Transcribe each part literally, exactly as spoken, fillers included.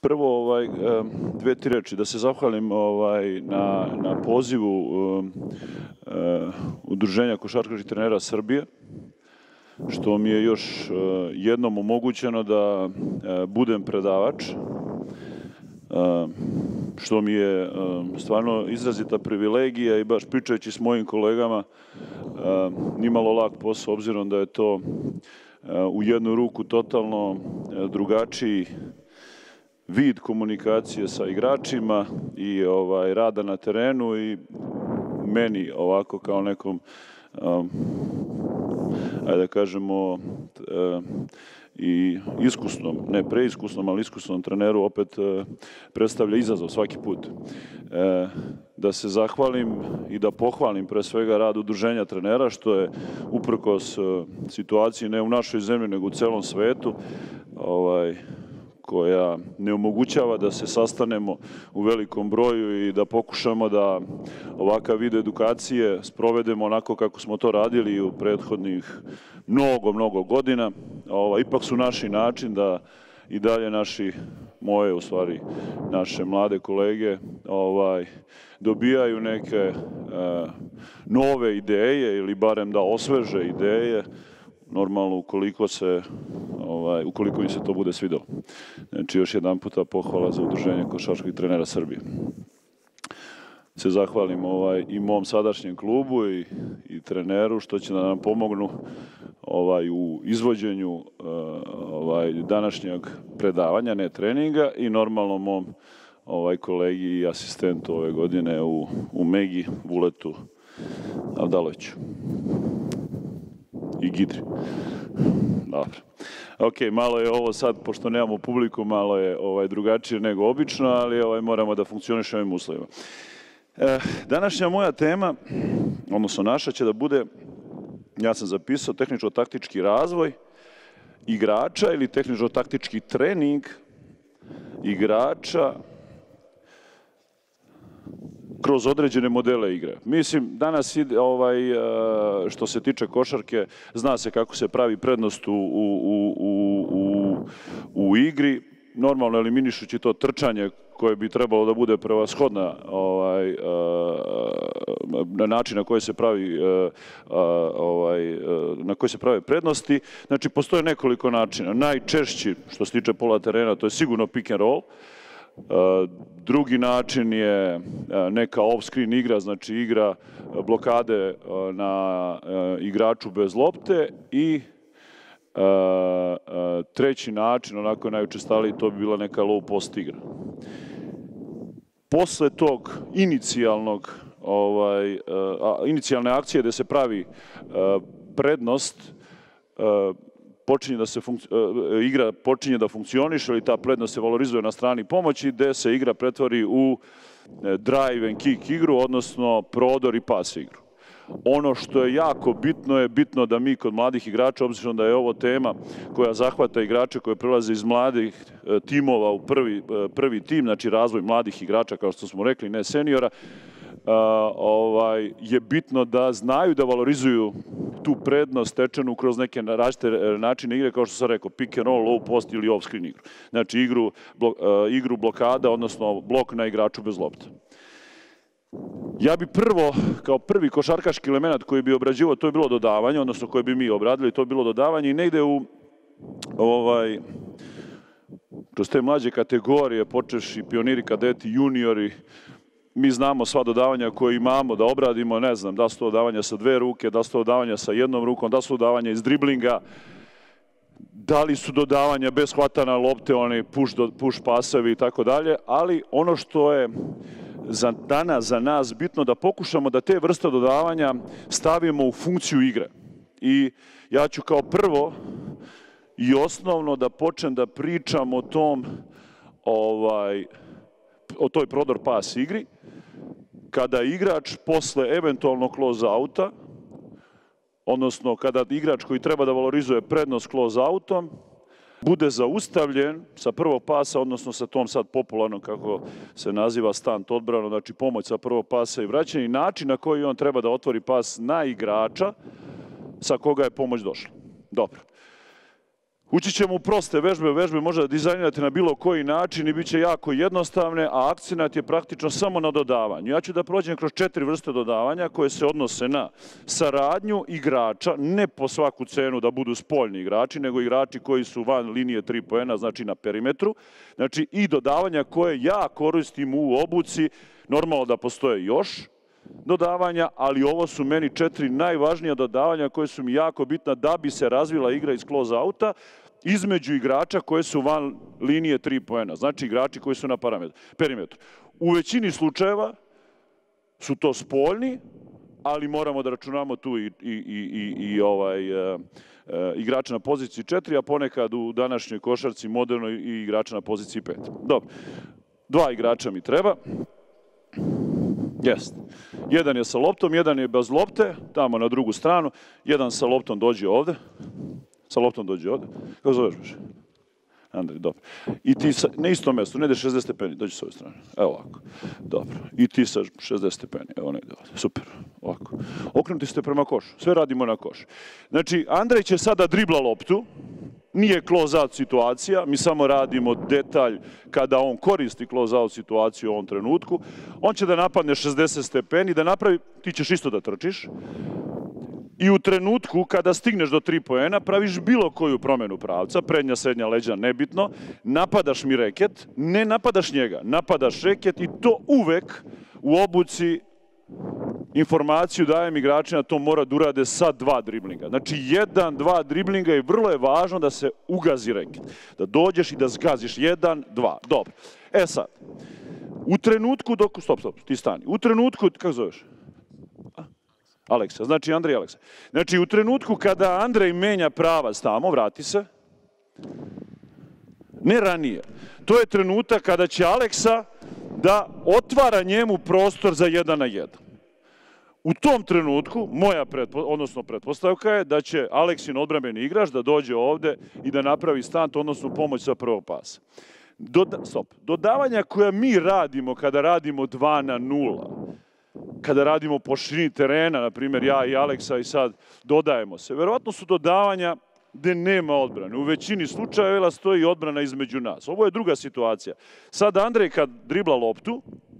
Prvo, ovaj, dve, tri reči, da se zahvalim ovaj, na, na pozivu um, uh, Udruženja košarkaških trenera Srbije, što mi je još uh, jednom omogućeno da uh, budem predavač, uh, što mi je uh, stvarno izrazita privilegija i baš pričajući s mojim kolegama uh, nimalo lak posao, obzirom da je to uh, u jednu ruku totalno uh, drugačiji vid komunikacije sa igračima i ovaj, rada na terenu i meni ovako kao nekom, um, ajde da kažemo, uh, i iskusnom, ne preiskusnom, ali iskusnom treneru opet uh, predstavlja izazov svaki put. Uh, da se zahvalim i da pohvalim pre svega rad Udruženja trenera, što je uprkos uh, situaciji ne u našoj zemlji, nego u celom svetu, ovaj, koja ne omogućava da se sastanemo u velikom broju i da pokušamo da ovakav vid edukacije sprovedemo onako kako smo to radili u prethodnih mnogo, mnogo godina. Ovaj, ipak su naši način da i dalje naši, moje u stvari, naše mlade kolege ovaj, dobijaju neke e, nove ideje ili barem da osveže ideje, normalno ukoliko se ovaj, ukoliko im se to bude svidelo. Znači, još jedan puta pohvala za Udruženje košarkaških trenera Srbije. Se zahvalim ovaj, i mom sadašnjem klubu i, i treneru što će da nam pomognu ovaj, u izvođenju uh, ovaj, današnjeg predavanja, ne treninga, i normalno mom ovaj, kolegi i asistentu ove godine u, u Megi, Vuletu Avdaloviću i Gidri. Dobro. Ok, malo je ovo sad, pošto nemamo publiku, malo je ovaj, drugačije nego obično, ali ovaj, moramo da funkcionišemo ovim uslovima. E, današnja moja tema, odnosno naša, će da bude, ja sam zapisao, tehničko-taktički razvoj igrača ili tehničko-taktički trening igrača kroz određene modele igre. Mislim, danas ovaj, što se tiče košarke, zna se kako se pravi prednost u, u, u, u, u igri, normalno eliminišući to trčanje koje bi trebalo da bude prevashodna ovaj, na način na koji se pravi ovaj, na koji se prave prednosti. Znači, postoje nekoliko načina. Najčešći, što se tiče pola terena, to je sigurno pick and roll. Drugi način je neka off-screen igra, znači igra blokade na igraču bez lopte, i treći način, onako najučestaliji, to bi bila neka low post igra. Posle tog inicijalnog, ovaj, inicijalne akcije gde se pravi prednost, počinje da se igra počinje da funkcioniše ili ta prednost se valorizuje na strani pomoći, gde se igra pretvori u drive and kick igru, odnosno prodor i pas igru. Ono što je jako bitno je bitno da mi kod mladih igrača, obzirom da je ovo tema koja zahvata igrače koje prelaze iz mladih timova u prvi, prvi tim, znači razvoj mladih igrača, kao što smo rekli, ne seniora, Uh, ovaj, je bitno da znaju da valorizuju tu prednost stečenu kroz neke različite načine igre, kao što sam rekao, pick and roll, low post ili off-screen igru. Znači igru, blo, uh, igru blokada, odnosno blok na igraču bez lopte. Ja bi prvo, kao prvi košarkaški element koji bi obrađivao, to je bilo dodavanje, odnosno koje bi mi obradili, to je bilo dodavanje, i negde u ovaj, kroz te mlađe kategorije, počeš i pioniri, kadeti, juniori, mi znamo sva dodavanja koje imamo da obradimo, ne znam, da su to dodavanja sa dve ruke, da su to dodavanja sa jednom rukom, da su dodavanja iz driblinga, da li su dodavanja bez hvatana lopte, oni push, push pasevi i tako dalje, ali ono što je za danas, za nas bitno, da pokušamo da te vrste dodavanja stavimo u funkciju igre. I ja ću kao prvo i osnovno da počnem da pričam o tom, ovaj, o toj prodor pas igri, kada igrač posle eventualno close-outa, odnosno kada igrač koji treba da valorizuje prednost close-outom, bude zaustavljen sa prvog pasa, odnosno sa tom sad popularno, kako se naziva, stand odbrano, znači pomoć sa prvog pasa i vraćanje, i način na koji on treba da otvori pas na igrača sa koga je pomoć došla. Dobro. Ući ćemo u proste vežbe, vežbe možda dizajnirati na bilo koji način i bit će jako jednostavne, a akcenat je praktično samo na dodavanju. Ja ću da prođem kroz četiri vrste dodavanja koje se odnose na saradnju igrača, ne po svaku cenu da budu spoljni igrači, nego igrači koji su van linije tri poena, znači na perimetru. Znači i dodavanja koje ja koristim u obuci, normalno da postoje još dodavanja, ali ovo su meni četiri najvažnija dodavanja koje su mi jako bitna da bi se razvila igra iz close-outa između igrača koje su van linije tri poena, znači igrači koji su na perimetru. U većini slučajeva su to spoljni, ali moramo da računamo tu i, i, i, i ovaj, e, e, igrača na poziciji četiri, a ponekad u današnjoj košarci modernoj i igrača na poziciji pet. Dobro, dva igrača mi treba. Jeste. Jedan je sa loptom, jedan je bez lopte, tamo na drugu stranu. Jedan sa loptom dođe ovde. Sa loptom dođe ovde. Kako zoveš biš? Andrej, dobro. I ti sa, na istom mjestu, ne ide šezdeset stepeni, dođi s ove strane. Evo ovako. Dobro. I ti sa šezdeset stepeni. Evo ne ide ovde. Super. Ovako. Okrenuti ste prema košu. Sve radimo na koš. Znači, Andrej će sada dribla loptu. Nije close-out situacija, mi samo radimo detalj kada on koristi close-out situaciju u ovom trenutku. On će da napadne šezdeset stepeni, da napravi, ti ćeš isto da trčiš. I u trenutku kada stigneš do tri poena, praviš bilo koju promjenu pravca, prednja, srednja, leđa, nebitno, napadaš mi reket, ne napadaš njega, napadaš reket i to uvek u obuci informaciju dajem igračima, to mora da urade sa dva driblinga. Znači, jedan, dva driblinga i vrlo je važno da se ugazi reket. Da dođeš i da zgaziš. Jedan, dva. Dobro. E sad, u trenutku dok... Stop, stop, ti stani. U trenutku... Kako zoveš? Aleksa. Znači, Andrej Aleksa. Znači, u trenutku kada Andrej menja pravac tamo, vrati se, ne ranije. To je trenutak kada će Aleksa da otvara njemu prostor za jedan na jedan. U tom trenutku, moja pretpo, odnosno pretpostavka je da će Aleksin odbrambeni igrač da dođe ovde i da napravi stant, odnosno pomoć sa prvog pasa. Doda, stop. Dodavanja koja mi radimo kada radimo dva na nula, kada radimo po širini terena, na primjer ja i Aleksa i sad dodajemo se, verovatno su dodavanja gde nema odbrane. U većini slučajeva stoji odbrana između nas. Ovo je druga situacija. Sad Andrej kad dribla loptu,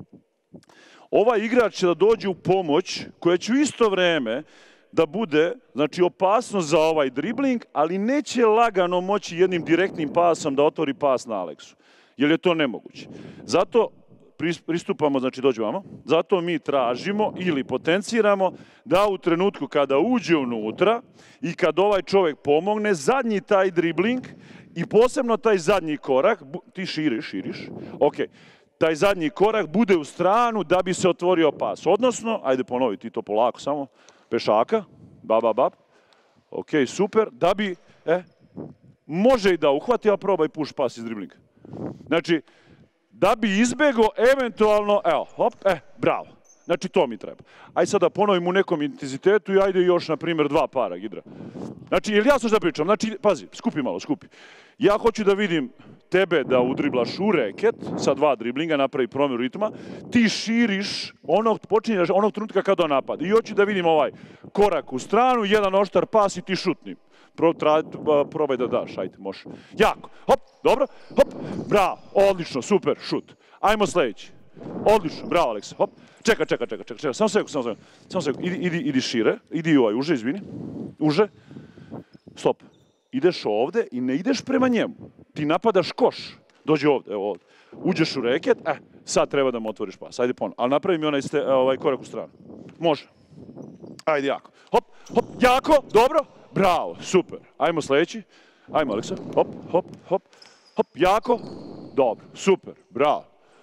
ovaj igrač će da dođe u pomoć koja će u isto vreme da bude, znači, opasnost za ovaj dribling, ali neće lagano moći jednim direktnim pasom da otvori pas na Aleksu. Jer je to nemoguće. Zato pristupamo, znači dođe vamo, zato mi tražimo ili potenciramo da u trenutku kada uđe unutra i kad ovaj čovjek pomogne, zadnji taj dribling i posebno taj zadnji korak, ti širiš, širiš, ok, taj zadnji korak bude u stranu da bi se otvorio pas. Odnosno, ajde ponovi ti to polako samo, pešaka, bab, bab, bab, ok, super, da bi, e, može i da uhvati, a probaj puš pas iz driblinga. Znači, da bi izbegao eventualno, evo, hop, e, bravo. Znači, to mi treba. Ajde sad da ponovim u nekom intenzitetu i ajde još, na primjer, dva para Gidra. Znači, jel ja što da pričam? Znači, pazi, skupi malo, skupi. Ja hoću da vidim tebe da udriblaš u reket sa dva driblinga, napravi promjenu ritma, ti širiš onog, počinješ onog trenutka kada on napad. I hoću da vidim ovaj korak u stranu, jedan oštar pas i ti šutni. Pro, tra, probaj da daš, ajde, može. Jako, hop, dobro, hop, bravo, odlično, super, šut. Ajmo sljedeći. Odlično, bravo Aleksa, hop. Čekaj, čekaj, čekaj, čekaj, čekaj, samo sekund, samo sekund, samo sekund, idi, idi, idi šire, idi ovaj, uže, izvini, uže, stop. Ideš ovde i ne ideš prema njemu. Ti napadaš koš. Dođi ovde, evo ovde. Uđeš u reket, eh, sad treba da mu otvoriš pas. Ajde ponovno. Ali napravi mi onaj ste, ovaj korak u stranu. Može. Ajde jako. Hop, hop, jako, dobro. Bravo, super. Ajmo sljedeći. Ajmo Aleksa. Hop, hop, hop. Hop, jako. Dobro, super, bravo.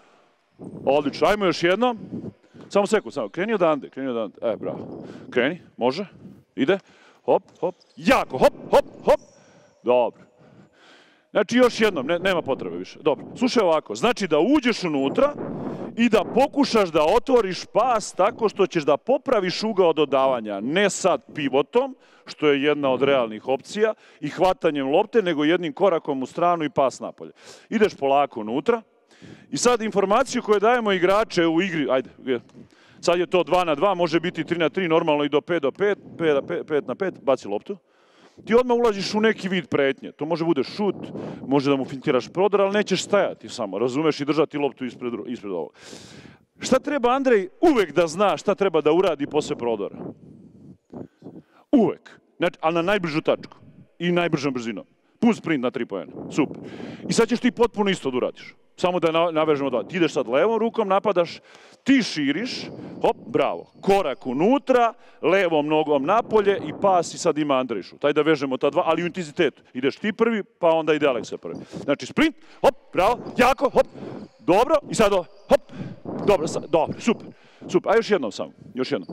Odlično. Ajmo još jedno. Samo sekund, samo. Kreni odande, kreni odande. E, bravo. Kreni, može. Ide. Hop, hop. Jako, hop, hop, hop. Dobro. Znači, još jednom, ne, nema potrebe više. Dobro, slušaj ovako. Znači da uđeš unutra i da pokušaš da otvoriš pas tako što ćeš da popraviš ugao dodavanja. Ne sad pivotom, što je jedna od realnih opcija, i hvatanjem lopte, nego jednim korakom u stranu i pas napolje. Ideš polako unutra i sad informaciju koju dajemo igrače u igri, ajde, sad je to dva na dva, može biti tri na tri, normalno i do pet do pet, pet na pet, baci loptu. ti odmah ulaziš u neki vid pretnje. To može bude šut, može da mu fintiraš prodor, ali nećeš stajati samo, razumeš, i držati loptu ispred, ispred ovog. Šta treba Andrej uvek da zna šta treba da uradi posle prodora? Uvek. Znači, ali na najbližu tačku i najbržom brzinom. Pun sprint na tri poena. Super. I sad ćeš ti potpuno isto da uradiš. Samo da navežemo dva. Ti ideš sad levom rukom, napadaš, ti širiš, hop, bravo. Korak unutra, levom nogom napolje i pas i sad ima Andrej šut. Taj da vežemo ta dva, ali u intenzitetu. Ideš ti prvi, pa onda ide Aleksa prvi. Znači sprint, hop, bravo, jako, hop, dobro, i sad ovo, hop, dobro, sad, dobro, super, super. A još jednom samo, još jednom.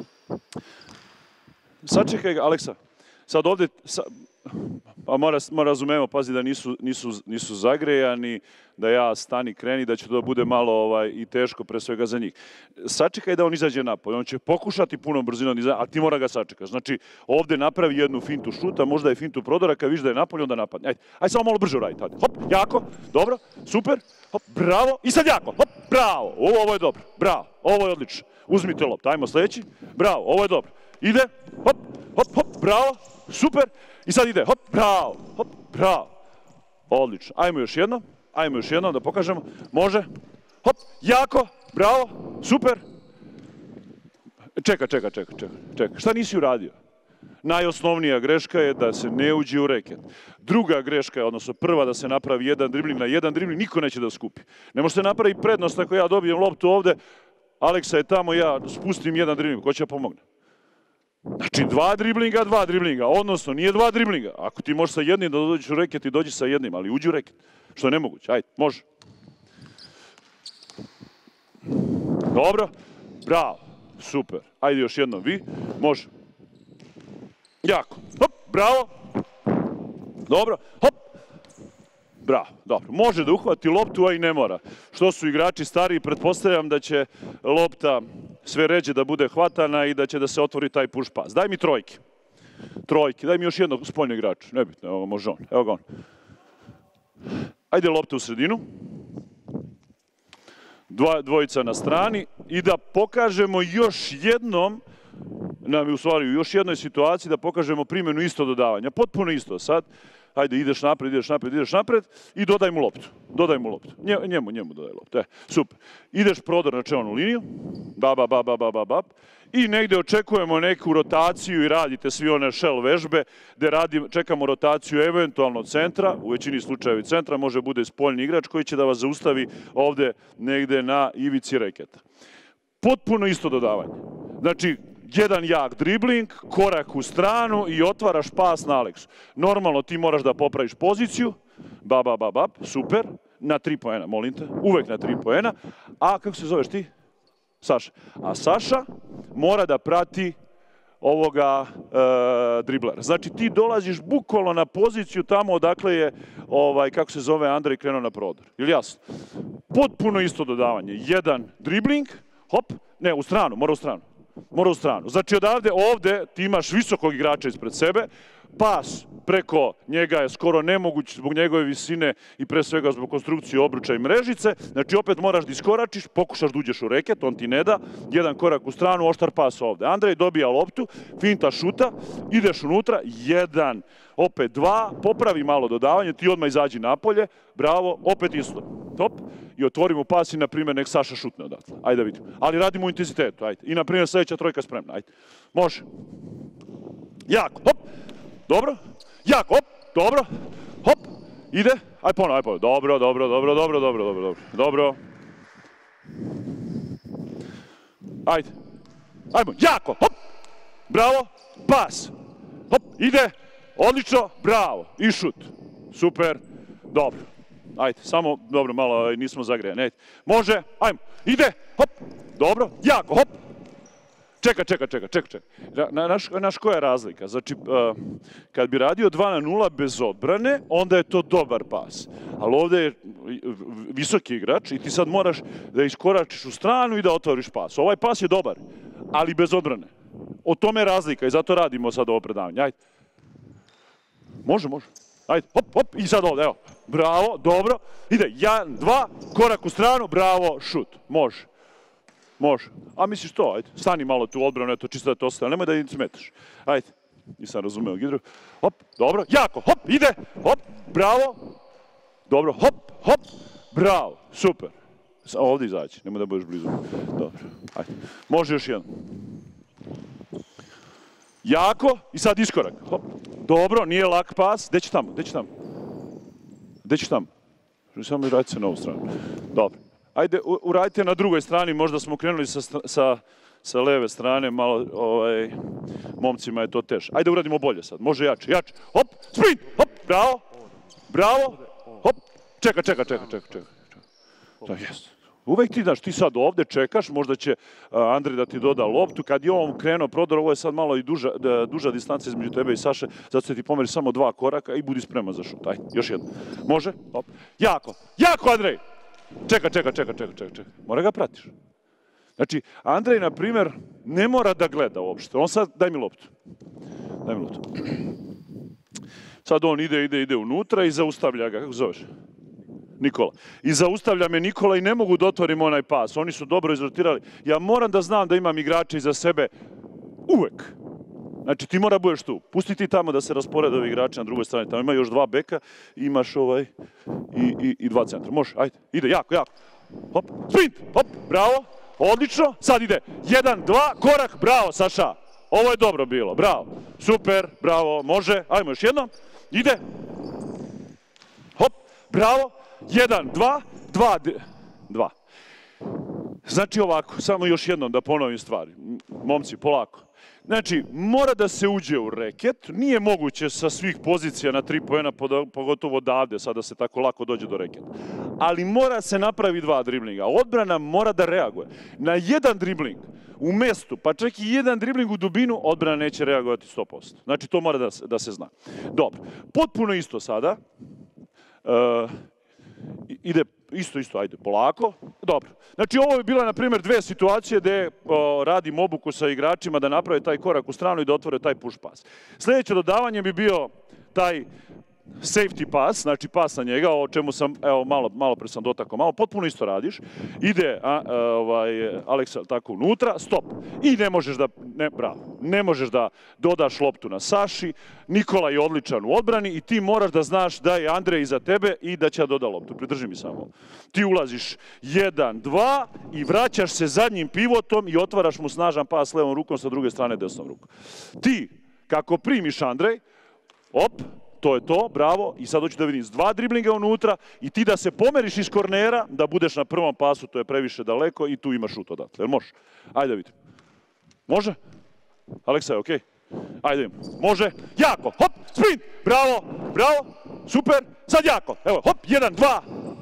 Sačekaj ga, Aleksa. Sad ovde, sa, pa mora, mora razumemo, pazi da nisu, nisu, nisu zagrejani, da ja stani kreni, da će to bude malo ovaj, i teško pre svega za njih. Sačekaj da on izađe napolje, on će pokušati punom brzinom, a ti mora ga sačekaš. Znači, ovde napravi jednu fintu šuta, možda je fintu prodora, kad viš da je napolje, onda napadne. Ajde, ajde samo malo brže uraditi. Hop, jako, dobro, super, hop, bravo, i sad jako, hop, bravo, ovo, ovo je dobro, bravo, ovo je odlično. Uzmite loptu, ajmo sledeći, bravo, ovo je dobro. Ide, hop, hop, hop, bravo, super, i sad ide, hop, bravo, hop, bravo, odlično. Ajmo još jednom, ajmo još jednom da pokažemo, može, hop, jako, bravo, super. Čeka, čeka, čeka, čeka, čeka, šta nisi uradio? Najosnovnija greška je da se ne uđe u reket. Druga greška je, odnosno prva, da se napravi jedan dribling na jedan dribling, niko neće da skupi. Ne može se napraviti prednost ako ja dobijem loptu ovde, Aleksa je tamo, ja spustim jedan dribling, ko će pomogne? Znači, dva driblinga, dva driblinga, odnosno nije dva driblinga. Ako ti možeš sa jednim da dođeš u reket, ti dođi sa jednim, ali uđi u reket. Što je nemoguće, ajde, može. Dobro, bravo, super. Ajde još jednom vi, može. Jako, hop, bravo. Dobro, hop. Bravo, dobro. Može da uhvati loptu, a i ne mora. Što su igrači stariji, pretpostavljam da će lopta sve ređe da bude hvatana i da će da se otvori taj push pas. Daj mi trojke. Trojke. Daj mi još jednog spoljnog igrača. Nebitno, evo može on. Evo ga on. Ajde lopta u sredinu. Dva, dvojica na strani. I da pokažemo još jednom, nam u stvari u još jednoj situaciji, da pokažemo primjenu isto dodavanja. Potpuno isto sad. Ajde, ideš napred, ideš napred, ideš napred i dodaj mu loptu. Dodaj mu loptu. Njemu, njemu dodaj loptu. E, super. Ideš prodor na čelnu liniju. Ba, ba, ba, ba, ba, ba, ba. I negde očekujemo neku rotaciju i radite svi one shell vežbe gde radi, čekamo rotaciju eventualno centra, u većini slučajevi centra, može bude spoljni igrač koji će da vas zaustavi ovde negde na ivici reketa. Potpuno isto dodavanje. Znači, jedan jak dribling, korak u stranu i otvaraš pas na Aleksu. Normalno ti moraš da popraviš poziciju, ba, ba, ba, ba, super, na tri poena, molim te, uvek na tri poena. A kako se zoveš ti? Saša. A Saša mora da prati ovoga e, driblera. Znači ti dolaziš bukvalno na poziciju tamo odakle je, ovaj, kako se zove, Andrej krenuo na prodor. Ili jasno? Potpuno isto dodavanje. Jedan dribling, hop, ne, u stranu, mora u stranu. Mora u stranu. Znači odavde, ovde ti imaš visokog igrača ispred sebe, pas preko njega je skoro nemoguć zbog njegove visine i pre svega zbog konstrukcije obruča i mrežice. Znači opet moraš da iskoračiš, pokušaš da uđeš u reket, on ti ne da, jedan korak u stranu, oštar pas ovde. Andrej dobija loptu, finta šuta, ideš unutra, jedan, opet dva, popravi malo dodavanje, ti odmah izađi napolje, bravo, opet isto, top, i otvorimo pas i, na primjer, nek Saša šutne odatle. Ajde da vidimo. Ali radimo u intenzitetu, ajde. I, na primjer, sledeća trojka spremna, ajde. Može. Jako, hop, dobro, jako, hop, dobro, hop, ide, ajde ponovno, ajde ponovno, dobro, dobro, dobro, dobro, dobro, dobro, dobro, dobro. Ajde, ajmo, jako, hop, bravo, pas, hop, ide, odlično, bravo, i šut, super, dobro. Ajde, samo, dobro, malo nismo zagrejani, ajde. Može, ajmo, ide, hop, dobro, jako, hop. Čeka, čeka, čeka, čeka, čeka. Naš, naš koja je razlika? Znači, uh, kad bi radio dva na nula bez odbrane, onda je to dobar pas. Ali ovde je visoki igrač i ti sad moraš da iskoračiš u stranu i da otvoriš pas. Ovaj pas je dobar, ali bez odbrane. O tome je razlika i zato radimo sad ovo predavanje. Ajde. Može, može. Ajde, hop, hop, i sad ovde, evo. Bravo, dobro. Ide, jedan, dva, korak u stranu, bravo, šut. Može. Može. A misliš to, ajde. Stani malo tu odbranu, eto, čisto da te ostane. Nemoj da im smetaš. Ajde. nisam razumeo Gidru. Hop, dobro, jako, hop, ide, hop, bravo. Dobro, hop, hop, bravo, super. Ovdje izaći, nemoj da budeš blizu. Dobro, ajde. Može još jedan. Jako, i sad iskorak. Hop. Dobro, nije lak pas. Gde će tamo, gde će tamo? Gde će tamo? Samo radite se na ovu stranu. Dobro. Ajde, uradite na drugoj strani, možda smo krenuli sa, sa, sa leve strane, malo, ovaj, momcima je to teže. Ajde, uradimo bolje sad, može jače, jače. Hop, sprint, hop, bravo, bravo, hop, čeka, čeka, čeka, čeka, čeka. Da, jest. Uvek ti, znaš, ti sad ovde čekaš, možda će uh, Andrej da ti doda loptu. Kad je on krenuo prodor, ovo je sad malo i duža, da, duža distanca između tebe i Saše, zato se ti pomeri samo dva koraka i budi spreman za šut. Ajde, još jedno. Može? Hop. Jako, jako, Andrej! Čeka, čeka, čeka, čeka, čeka, čeka. Mora ga pratiš. Znači, Andrej, na primjer, ne mora da gleda uopšte. On sad, daj mi loptu. Daj mi loptu. Sad on ide, ide, ide unutra i zaustavlja ga. Kako zoveš? Nikola. I zaustavlja me Nikola i ne mogu da otvorim onaj pas. Oni su dobro izrotirali. Ja moram da znam da imam igrače iza sebe uvek. Znači ti mora budeš tu. Pusti ti tamo da se rasporede ovi igrači na drugoj strani. Tamo ima još dva beka, imaš ovaj i, i, i dva centra. Može, ajde. Ide, jako, jako. Hop, sprint, hop, bravo. Odlično. Sad ide. Jedan, dva, korak, bravo, Saša. Ovo je dobro bilo, bravo. Super, bravo, može. Ajmo još jednom. Ide. Hop, bravo. Jedan, dva, dva, dva. Znači ovako, samo još jednom da ponovim stvari. Momci, polako. Znači, mora da se uđe u reket. Nije moguće sa svih pozicija na tri poena, pogotovo odavde, sada se tako lako dođe do reketa. Ali mora se napravi dva driblinga. Odbrana mora da reaguje. Na jedan dribling u mestu, pa čak i jedan dribling u dubinu, odbrana neće reagovati sto posto. Znači, to mora da se, da se zna. Dobro, potpuno isto sada. Uh, ide isto, isto, ajde, polako. Dobro. Znači, ovo bi bila, na primjer, dve situacije gde o, radim obuku sa igračima da naprave taj korak u stranu i da otvore taj push pas. Sljedeće dodavanje bi bio taj safety pas, znači pas na njega, o čemu sam, evo, malo, malo pre sam dotakao, malo, potpuno isto radiš. Ide a, a, ovaj, Aleksa tako unutra, stop. I ne možeš da, ne, bravo, ne možeš da dodaš loptu na Saši, Nikola je odličan u odbrani i ti moraš da znaš da je Andrej iza tebe i da će da doda loptu. Pridrži mi samo. Ti ulaziš jedan, dva i vraćaš se zadnjim pivotom i otvaraš mu snažan pas levom rukom, sa druge strane desnom rukom. Ti, kako primiš Andrej, op, to je to, bravo, i sad hoću da vidim s dva driblinga unutra i ti da se pomeriš iz kornera, da budeš na prvom pasu, to je previše daleko i tu imaš šut odatle. Jel može? Ajde da vidim. Može? Aleksa je okej? Ajde vidim. Može? Jako, hop, sprint, bravo, bravo, super, sad jako, evo, hop, jedan, dva.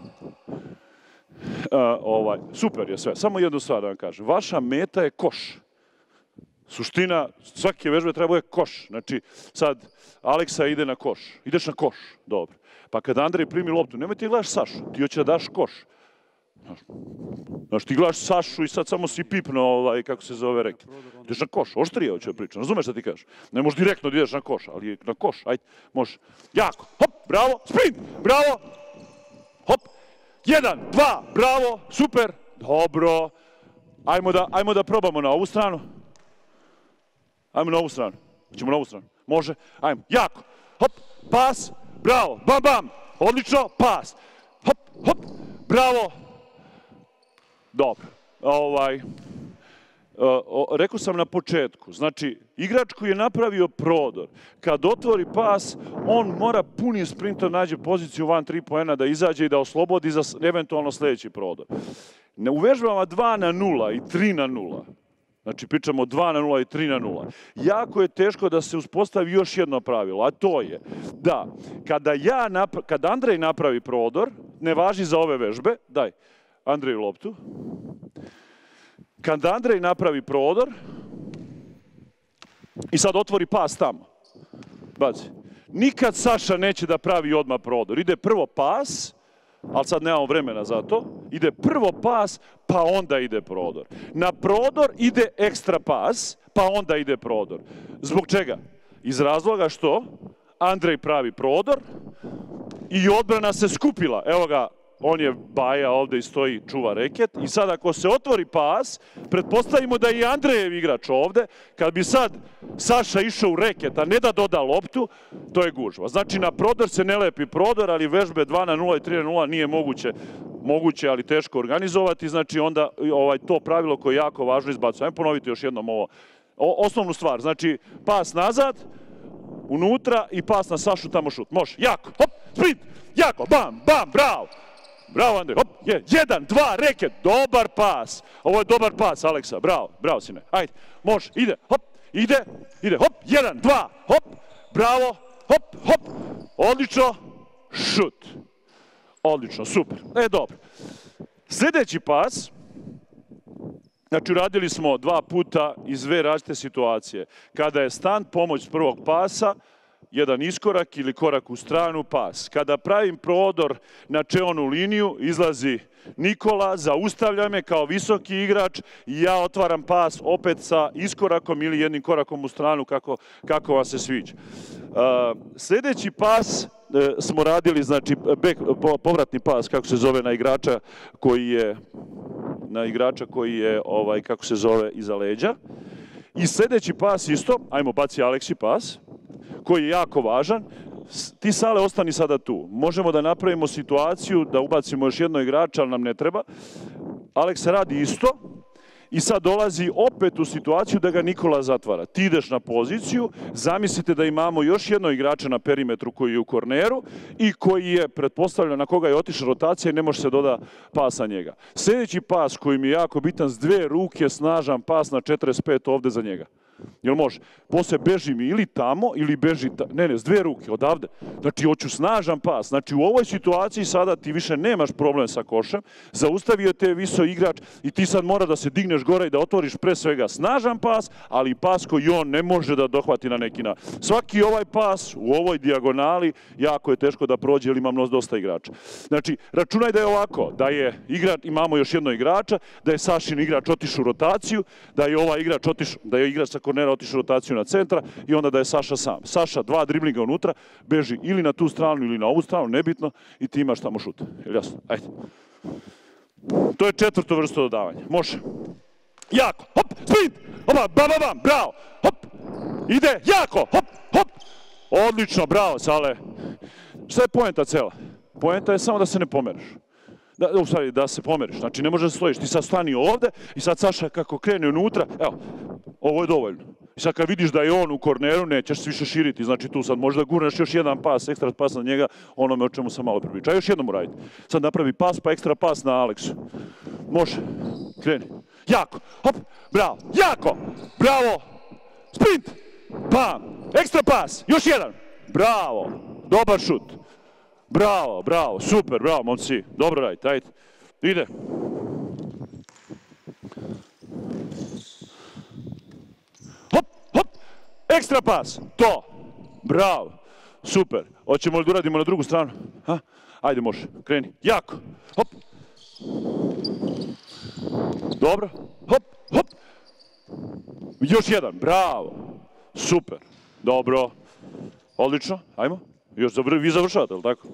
Uh, ovaj, super je sve, samo jednu stvar da vam kažem, vaša meta je koš. Suština svake vežbe treba je koš. Znači, sad Aleksa ide na koš. Ideš na koš, dobro. Pa kad Andrej primi loptu, nemoj ti gledaš Sašu, ti hoće da daš koš. Znaš, ti gledaš Sašu i sad samo si pipno, ovaj, kako se zove reket. Ideš na koš, oštrije hoće da pričam, razumeš šta ti kažeš? Ne možeš direktno da ideš na koš, ali je na koš, ajde, može. Jako, hop, bravo, sprint, bravo, hop, jedan, dva, bravo, super, dobro. Ajmo da, ajmo da probamo na ovu stranu. Ajmo na ovu stranu. Ćemo na ovu stranu. Može? Ajmo. Jako. Hop. Pas. Bravo. Bam, bam. Odlično. Pas. Hop, hop. Bravo. Dobro. Ovaj, o, o, rekao sam na početku. Znači, igrač koji je napravio prodor, kad otvori pas, on mora punim sprintom nađe poziciju van tri poena da izađe i da oslobodi za eventualno sljedeći prodor. U vežbama dva na nula i tri na nula, znači pričamo dva na nula i tri na nula, jako je teško da se uspostavi još jedno pravilo, a to je da kada, ja napra- kada Andrej napravi prodor, ne važi za ove vežbe, daj Andreju loptu, kada Andrej napravi prodor i sad otvori pas tamo, bazi, nikad Saša neće da pravi odmah prodor, ide prvo pas, ali sad nemamo vremena za to, ide prvo pas, pa onda ide prodor. Na prodor ide ekstra pas, pa onda ide prodor. Zbog čega? Iz razloga što Andrej pravi prodor i odbrana se skupila. Evo ga, on je baja ovde i stoji, čuva reket. I sad ako se otvori pas, pretpostavimo da je i Andrejev igrač ovde, kad bi sad Saša išao u reket, a ne da doda loptu, to je gužva. Znači na prodor se ne lepi prodor, ali vežbe dva na nula i tri na nula nije moguće, moguće, ali teško organizovati. Znači onda ovaj, to pravilo koje je jako važno izbacuje. Ajmo ponoviti još jednom ovo. O, osnovnu stvar, znači pas nazad, unutra i pas na Sašu, tamo šut. Može, jako, hop, sprint, jako, bam, bam, bravo. Bravo, Andrej, hop, je, jedan, dva, reket, dobar pas. Ovo je dobar pas, Aleksa, bravo, bravo sine. Ajde, može, ide, hop, ide, ide, hop, jedan, dva, hop, bravo, hop, hop, odlično, šut. Odlično, super. E, dobro. Sljedeći pas, znači uradili smo dva puta iz dve različite situacije. Kada je stand, pomoć prvog pasa, jedan iskorak ili korak u stranu, pas. Kada pravim prodor na čeonu liniju, izlazi Nikola, zaustavlja me kao visoki igrač i ja otvaram pas opet sa iskorakom ili jednim korakom u stranu, kako, kako vam se sviđa. Uh, sljedeći pas uh, smo radili, znači back, povratni pas, kako se zove, na igrača koji je, na igrača koji je, ovaj, kako se zove, iza leđa. I sljedeći pas isto, ajmo baci Aleksi pas, koji je jako važan. Ti, Sale, ostani sada tu. Možemo da napravimo situaciju da ubacimo još jedno igrača, ali nam ne treba. Aleks radi isto i sad dolazi opet u situaciju da ga Nikola zatvara. Ti ideš na poziciju, zamislite da imamo još jedno igrača na perimetru koji je u korneru i koji je, pretpostavljeno, na koga je otišla rotacija i ne može se doda pas na njega. Sljedeći pas koji mi je jako bitan, s dve ruke, snažan pas na četrdeset pet ovde za njega. Jel može? Posle beži mi ili tamo, ili beži tamo. Ne, ne, s dve ruke, odavde. Znači, hoću snažan pas. Znači, u ovoj situaciji sada ti više nemaš problem sa košem. Zaustavio te visok igrač i ti sad mora da se digneš gore i da otvoriš pre svega snažan pas, ali i pas koji on ne može da dohvati na neki način. Svaki ovaj pas u ovoj dijagonali jako je teško da prođe, jer imam dosta igrača. Znači, računaj da je ovako, da je igrač, imamo još jedno igrača, da je Sašin igrač otišao u rotaciju, da je ovaj igrač otišao, da je igrač sa kornera otišao rotaciju na centra i onda da je Saša sam. Saša, dva driblinga unutra, beži ili na tu stranu ili na ovu stranu, nebitno, i ti imaš tamo šut. Je li jasno? Ajde. To je četvrto vrsto dodavanja. Može. Jako, hop, sprint, oba, bam, bam, bam, bravo, hop, ide, jako, hop, hop, odlično, bravo, Sale. Šta je poenta cela? Poenta je samo da se ne pomereš. Da, u stvari, da se pomeriš, znači ne možeš da stojiš, ti sad stani ovde i sad Saša kako krene unutra, evo, ovo je dovoljno. I sad kad vidiš da je on u korneru, nećeš se više širiti, znači tu sad možda gurneš još jedan pas, ekstra pas na njega, onome o čemu sam malo pripričao. A još jednom uraditi. Sad napravi pas, pa ekstra pas na Aleksu. Može, kreni. Jako, hop, bravo, jako, bravo, sprint, bam, ekstra pas, još jedan, bravo, dobar šut. Bravo, bravo, super, bravo, momci. Dobro radite, ajde. Ide. Hop, hop, ekstra pas, to. Bravo, super. Hoćemo li da uradimo na drugu stranu? Ha? Ajde, može, kreni. Jako, hop. Dobro, hop, hop. Još jedan, bravo, super, dobro. Odlično, ajmo. Još zavr, vi završavate, ali tako?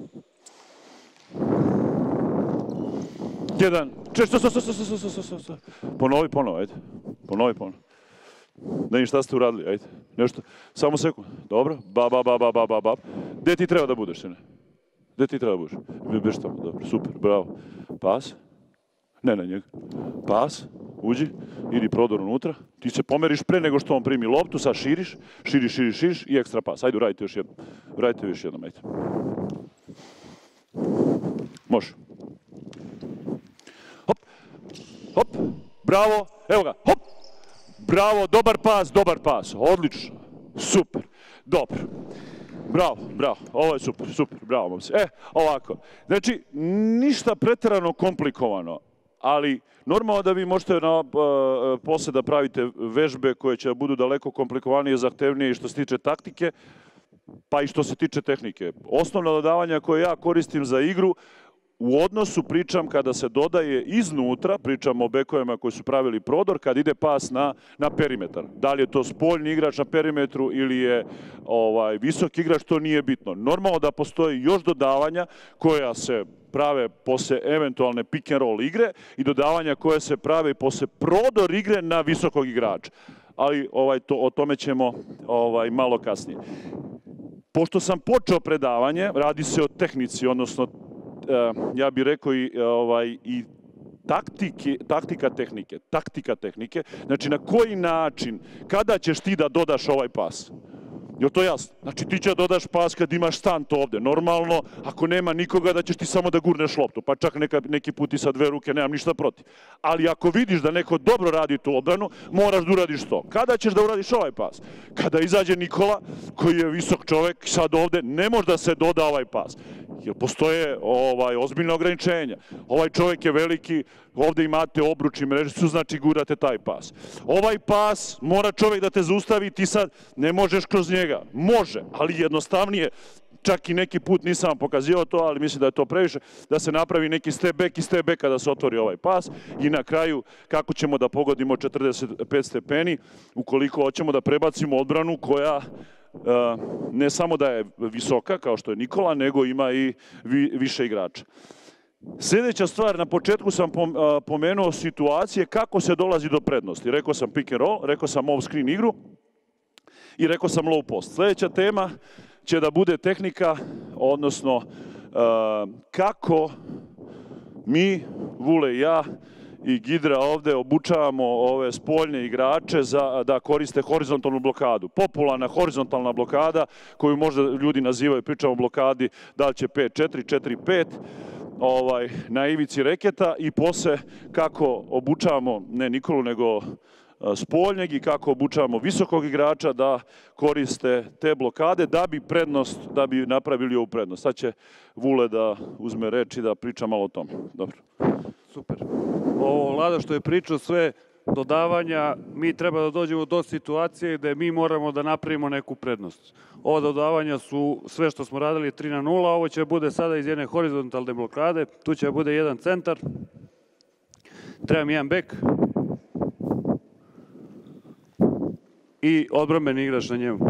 Jedan, često, sto, sto, sto, sto, sto, sto, sto, sto. Ponovi, ponovo, ajde. Ponovi, ponovo. Da im šta ste uradili, ajde. Nešto, samo sekund. Dobro, ba, ba, ba, ba, ba, ba, ba. Gde ti treba da budeš, sine? Gde ti treba da budeš? Beš tamo, dobro, super, bravo. Pas. Ne, na njega. Pas, uđi, idi prodor unutra. Ti se pomeriš pre nego što on primi loptu, sad širiš, širiš, širiš, širiš i ekstra pas. Ajde, uradite još jednom. Uradite još jednom, ajde. Može. Hop, hop, bravo, evo ga, hop. Bravo, dobar pas, dobar pas, odlično, super, dobro. Bravo, bravo, ovo je super, super, bravo, momci. E, ovako, znači, ništa preterano komplikovano. Ali normalno da vi možete na, uh, posle da pravite vežbe koje će budu daleko komplikovanije, zahtevnije i što se tiče taktike, pa i što se tiče tehnike. Osnovna dodavanja koje ja koristim za igru, u odnosu pričam kada se dodaje iznutra, pričam o bekovima koji su pravili prodor, kad ide pas na, na perimetar. Da li je to spoljni igrač na perimetru ili je ovaj, visok igrač, to nije bitno. Normalno da postoji još dodavanja koja se prave posle eventualne pick and roll igre i dodavanja koje se prave posle prodor igre na visokog igrača. Ali ovaj, to, o tome ćemo ovaj, malo kasnije. Pošto sam počeo predavanje, radi se o tehnici, odnosno ja bih rekao i, ovaj, i taktike, taktika tehnike, taktika tehnike, znači na koji način, kada ćeš ti da dodaš ovaj pas? Je li to jasno? Znači ti će da dodaš pas kad imaš stant ovde. Normalno, ako nema nikoga, da ćeš ti samo da gurneš loptu, pa čak neka, neki put i sa dve ruke, nemam ništa protiv. Ali ako vidiš da neko dobro radi tu odbranu, moraš da uradiš to. Kada ćeš da uradiš ovaj pas? Kada izađe Nikola, koji je visok čovek, sad ovde, ne može da se doda ovaj pas. Jer postoje ovaj, ozbiljne ograničenja. Ovaj čovek je veliki, ovde imate obruč i mrežicu, znači gurate taj pas. Ovaj pas mora čovek da te zaustavi, ti sad ne možeš kroz njega. Može, ali jednostavnije, čak i neki put nisam vam pokazivao to, ali mislim da je to previše, da se napravi neki step back i step back kada se otvori ovaj pas i na kraju kako ćemo da pogodimo četrdeset pet stepeni ukoliko hoćemo da prebacimo odbranu koja ne samo da je visoka kao što je Nikola, nego ima i više igrača. Sljedeća stvar, na početku sam pomenuo situacije kako se dolazi do prednosti. Rekao sam pick and roll, rekao sam off screen igru i rekao sam low post. Sljedeća tema će da bude tehnika, odnosno kako mi, Vule i ja, i Gidra ovde obučavamo ove spoljne igrače za da koriste horizontalnu blokadu. Popularna horizontalna blokada koju možda ljudi nazivaju, pričamo o blokadi, da li će pet četiri, četiri pet, ovaj, na ivici reketa i posle kako obučavamo, ne Nikolu, nego spoljnjeg i kako obučavamo visokog igrača da koriste te blokade da bi prednost, da bi napravili ovu prednost. Sad će Vule da uzme reč i da priča malo o tome. Dobro. Super. Ovo Lada što je pričao sve dodavanja, mi treba da dođemo do situacije gde mi moramo da napravimo neku prednost. Ova dodavanja su sve što smo radili tri na nula, ovo će bude sada iz jedne horizontalne blokade, tu će bude jedan centar, treba mi jedan bek i odbrambeni igrač na njemu.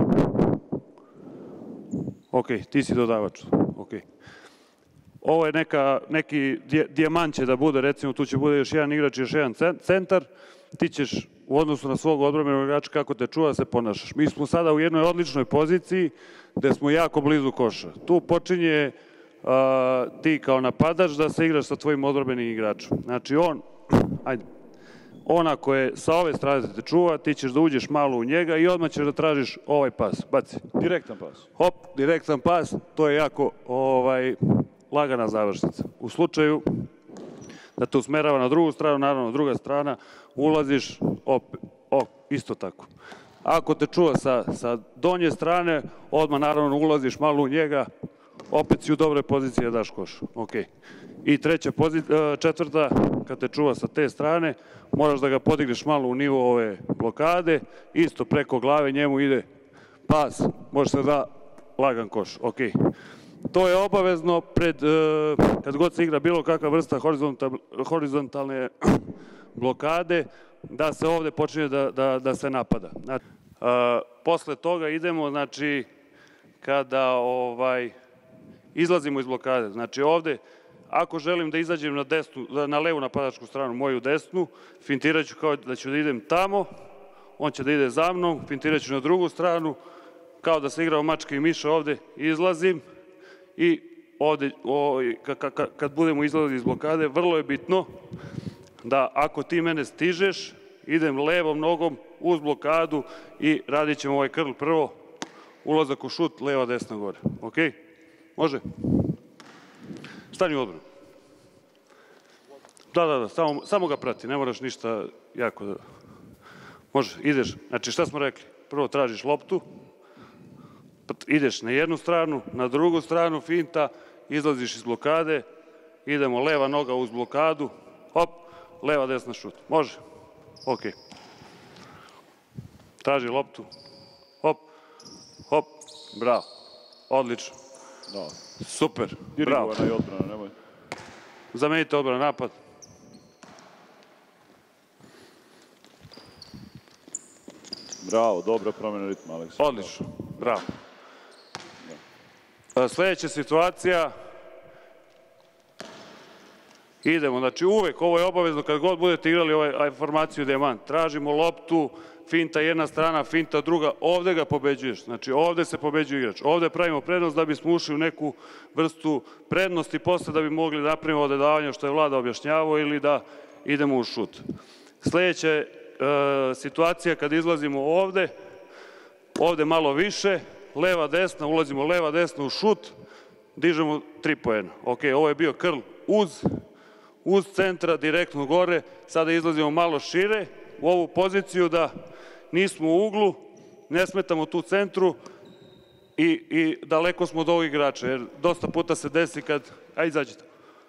Ok, ti si dodavač. Ok. Ovo je neka, neki dijamant će da bude, recimo tu će bude još jedan igrač i još jedan centar. Ti ćeš u odnosu na svog odbrambenog igrača kako te čuva se ponašaš. Mi smo sada u jednoj odličnoj poziciji gde smo jako blizu koša. Tu počinje uh, ti kao napadač da se igraš sa tvojim odbrambenim igračom. Znači on, ajde, on ako je sa ove strane da te čuva, ti ćeš da uđeš malo u njega i odmah ćeš da tražiš ovaj pas. Baci. Direktan pas. Hop, direktan pas, to je jako ovaj, lagana završnica. U slučaju da te usmerava na drugu stranu, naravno druga strana, ulaziš, op, op, isto tako. Ako te čuva sa, sa donje strane, odmah naravno ulaziš malo u njega, opet si u dobre pozicije da daš koš. Ok. I treća pozicija, četvrta, kad te čuva sa te strane, moraš da ga podigneš malo u nivo ove blokade, isto preko glave njemu ide pas, može se da lagan koš. Ok. To je obavezno pred, kad god se igra bilo kakva vrsta horizontalne blokade, da se ovde počinje da, da, da se napada. Znači, posle toga idemo, znači, kada ovaj, izlazimo iz blokade. Znači ovde, ako želim da izađem na, desnu, na levu napadačku stranu, moju desnu, fintirat ću kao da ću da idem tamo, on će da ide za mnom, fintirat ću na drugu stranu, kao da se igrao mačka i miša ovde, izlazim i ovde, o, kad budemo izlaziti iz blokade, vrlo je bitno da ako ti mene stižeš, idem levom nogom uz blokadu i radit ćemo ovaj curl prvo, ulazak u šut, leva, desna, gore. Ok? Može? Stani u odbranu. Da, da, da, samo, samo ga prati, ne moraš ništa jako da... Može, ideš. Znači šta smo rekli? Prvo tražiš loptu, ideš na jednu stranu, na drugu stranu finta, izlaziš iz blokade, idemo leva noga uz blokadu, hop, leva, desna, šut. Može? Ok. Traži loptu, hop, hop, bravo, odlično. Super, bravo. Zamenite odbranu napad. Bravo, dobra promjena ritma, Aleksa. Odlično, bravo. Sljedeća situacija. Idemo, znači uvek, ovo je obavezno kad god budete igrali ovaj formaciju dijamant. Tražimo loptu, finta jedna strana, finta druga, ovde ga pobeđuješ. Znači ovde se pobeđuje igrač. Ovde pravimo prednost da bismo ušli u neku vrstu prednosti posle da bi mogli da napravimo dodavanje što je Vlada objašnjavao ili da idemo u šut. Sljedeća je e, situacija kad izlazimo ovde, ovde malo više, leva desna, ulazimo leva desna u šut, dižemo tri poena. Ok, ovo je bio curl uz uz centra, direktno gore, sada izlazimo malo šire u ovu poziciju da nismo u uglu, ne smetamo tu centru i, i daleko smo od ovog igrača, jer dosta puta se desi kad, aj izađite,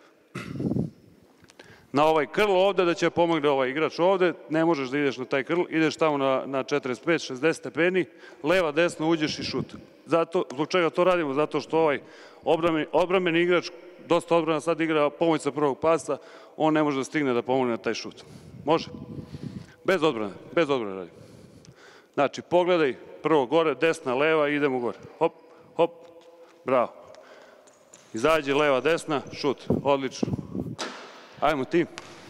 na ovaj curl ovde da će pomogne ovaj igrač ovde, ne možeš da ideš na taj curl, ideš tamo na, na četrdeset pet šezdeset stepeni, leva, desna, uđeš i šut. Zato, zbog čega to radimo? Zato što ovaj odbrambeni, odbrambeni igrač, dosta odbrana sad igra pomoć sa prvog pasa, on ne može da stigne da pomogne na taj šut. Može? Bez odbrane, bez odbrane radimo. Znači, pogledaj, prvo gore, desna, leva, idemo gore. Hop, hop, bravo. Izađe leva, desna, šut, odlično. Ajmo tim.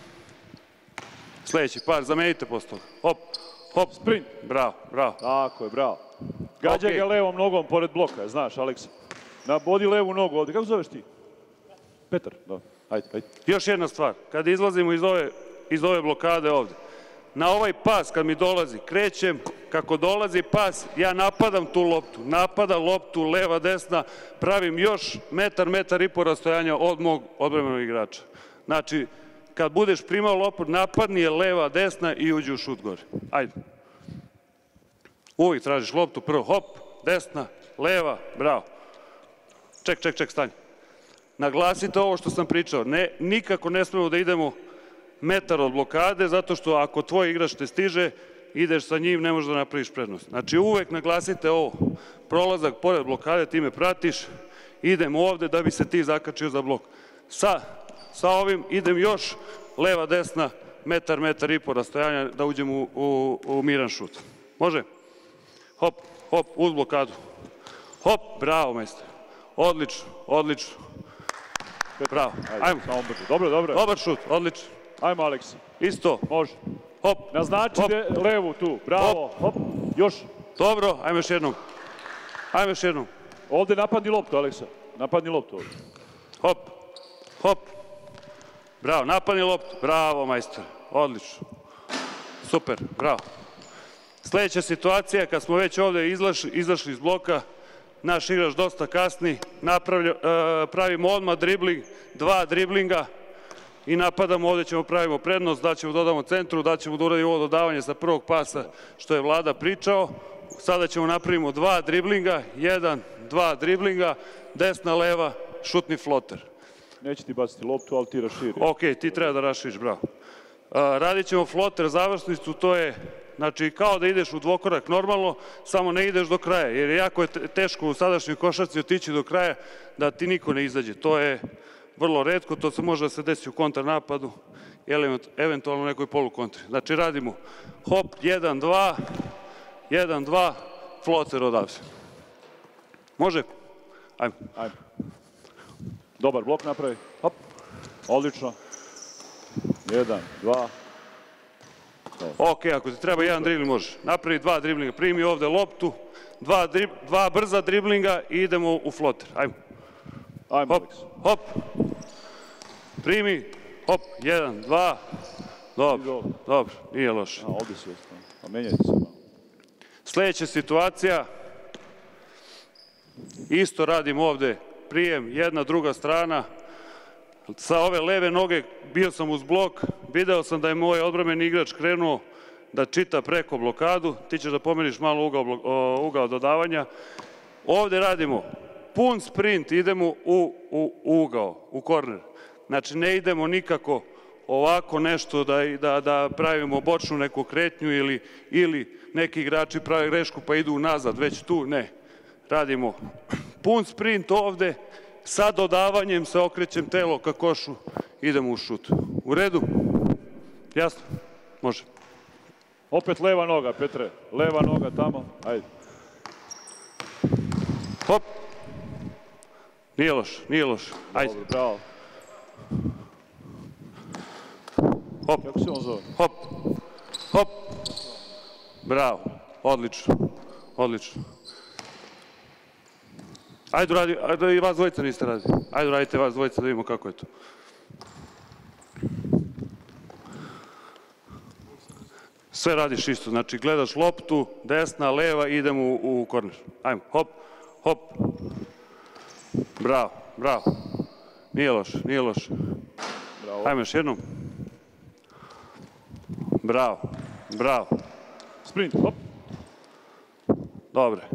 Sljedeći par, zamenite posle toga. Hop, hop, sprint. Bravo, bravo. Tako je, bravo. Gađa ga levom nogom pored bloka, znaš, Aleksa. Nabodi levu nogu ovde. Kako zoveš ti? Petar, da. Ajde, ajde. Još jedna stvar. Kad izlazimo iz ove, iz ove blokade ovde, na ovaj pas kad mi dolazi, krećem, kako dolazi pas, ja napadam tu loptu. Napadam loptu, leva, desna, pravim još metar, metar i po rastojanja od mog odbrambenog igrača. Znači, kad budeš primao loptu, napadni je leva, desna i uđi u šut gore. Ajde. Uvijek tražiš loptu, prvo hop, desna, leva, bravo. Ček, ček, ček, stani. Naglasite ovo što sam pričao. Ne, nikako ne smemo da idemo metar od blokade, zato što ako tvoj igrač te stiže, ideš sa njim, ne možeš da napraviš prednost. Znači, uvek naglasite ovo. Prolazak pored blokade, ti me pratiš, idem ovde da bi se ti zakačio za blok. Sa, sa ovim idem još leva, desna, metar, metar i po rastojanja da uđem u, u, u miran šut. Može? Hop, hop, uz blokadu. Hop, bravo, majster. Odlično, odlično. Bravo, ajmo. Dobro, dobro. Dobar šut, odlično. Ajmo, Aleksa. Isto. Može. Hop. Naznačite levu tu. Bravo. Hop. Još. Dobro, ajmo još jednom. Ajmo još jednom. Ovde napadni loptu, Aleksa. Napadni loptu ovde. Hop. Hop. Bravo, napadni loptu. Bravo, majstor. Odlično. Super, bravo. Sljedeća situacija, kad smo već ovde izašli, izašli iz bloka, naš igrač dosta kasni, napravlja, uh, pravimo odmah dribling, dva driblinga i napadamo, ovde ćemo pravimo prednost, da ćemo dodamo centru, da ćemo da uradimo ovo dodavanje sa prvog pasa, što je Vlada pričao. Sada ćemo napravimo dva driblinga, jedan, dva driblinga, desna, leva, šutni floter. Neće ti baciti loptu, ali ti raširi. Ok, ti treba da raširiš, bravo. Uh, radit ćemo floter završnicu, to je znači, kao da ideš u dvokorak normalno, samo ne ideš do kraja, jer je jako teško u sadašnjoj košarci otići do kraja da ti niko ne izađe. To je vrlo retko, to se može da se desi u kontranapadu ili eventualno u nekoj polukontri. Znači, radimo hop, jedan, dva, jedan, dva, floter odavde. Može? Ajmo. Ajmo. Dobar blok napravi. Hop. Odlično. Jedan, dva. Ok, ako ti treba jedan dribling, možeš. Napravi dva driblinga, primi ovde loptu, dva, drib, dva brza driblinga i idemo u floter. Ajmo. Ajmo, hop, hop. Primi, hop, jedan, dva. Dobro, dobro, nije loše. A, ovde si ostao. A menjajte se malo. Sljedeća situacija. Isto radim ovde. Prijem, jedna, druga strana. Sa ove leve noge bio sam uz blok, video sam da je moj odbrambeni igrač krenuo da čita preko blokadu, ti ćeš da pomeniš malo ugao, ugao dodavanja. Ovde radimo pun sprint, idemo u, u, u ugao, u korner. Znači ne idemo nikako ovako nešto da, da, da pravimo bočnu neku kretnju ili, ili neki igrači prave grešku pa idu nazad, već tu ne. Radimo pun sprint ovde, sa dodavanjem se okrećem telo ka košu idemo u šut. U redu? Jasno? Može. Opet leva noga, Petre. Leva noga tamo. Ajde. Hop. Nije loš, nije loš. Ajde. Dobro, bravo. Hop. Kako se on zove? Hop. Hop. Bravo. Odlično. Odlično. Ajde radi, ajde i vas dvojica niste radi. Ajde radite vas dvojica da vidimo kako je to. Sve radiš isto, znači gledaš loptu, desna, leva, idemo u, u korner. Ajmo, hop, hop. Bravo, bravo. Nije loš, nije loš. Bravo. Ajmo još jednom. Bravo, bravo. Sprint, hop. Dobre.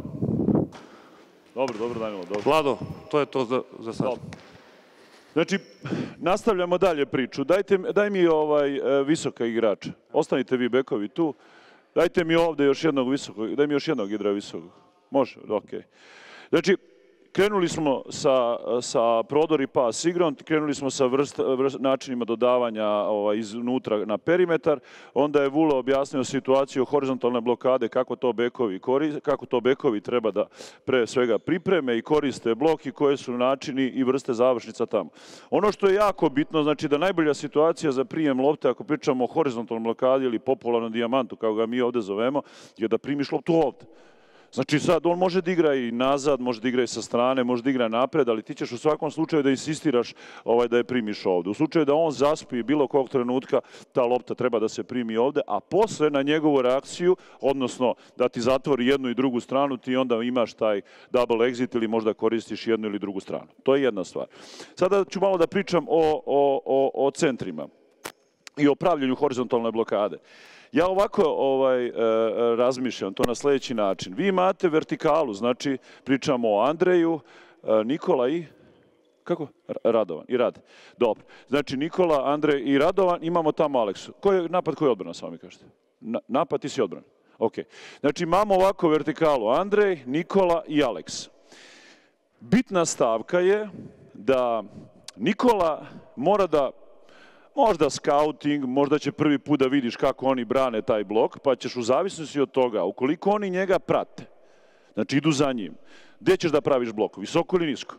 Dobro, dobro, Danilo, dobro. Vlado, to je to za, za sad. Dobro. Znači, nastavljamo dalje priču. Dajte, daj mi ovaj e, visoka igrača. Ostanite vi bekovi tu. Dajte mi ovde još jednog visokog, daj mi još jednog igra visokog. Može, okej. Znači, krenuli smo sa, sa prodor i pas igrom, krenuli smo sa vrst, vrst, načinima dodavanja ovaj, iznutra na perimetar, onda je Vule objasnio situaciju horizontalne blokade, kako to bekovi, koriste, kako to bekovi treba da pre svega pripreme i koriste blok i koje su načini i vrste završnica tamo. Ono što je jako bitno, znači da najbolja situacija za prijem lopte, ako pričamo o horizontalnoj blokadi ili popularnom dijamantu, kao ga mi ovde zovemo, je da primiš loptu ovde. Znači sad on može da igra i nazad, može da igra i sa strane, može da igra napred, ali ti ćeš u svakom slučaju da insistiraš ovaj, da je primiš ovde. U slučaju da on zaspi bilo kog trenutka, ta lopta treba da se primi ovde, a posle na njegovu reakciju, odnosno da ti zatvori jednu i drugu stranu, ti onda imaš taj double exit ili možda koristiš jednu ili drugu stranu. To je jedna stvar. Sada ću malo da pričam o, o, o, o centrima i o pravljenju horizontalne blokade. Ja ovako ovaj, e, razmišljam to na sljedeći način. Vi imate vertikalu, znači pričamo o Andreju, e, Nikola i... Kako? Radovan i Rade. Dobro. Znači Nikola, Andrej i Radovan, imamo tamo Aleksu. Koji je napad, koji je odbrana, samo mi kažete? Na, napad, ti si odbran. Ok. Znači imamo ovako vertikalu Andrej, Nikola i Aleks. Bitna stavka je da Nikola mora da možda scouting, možda će prvi put da vidiš kako oni brane taj blok, pa ćeš u zavisnosti od toga, ukoliko oni njega prate, znači idu za njim, gde ćeš da praviš blok, visoko ili nisko?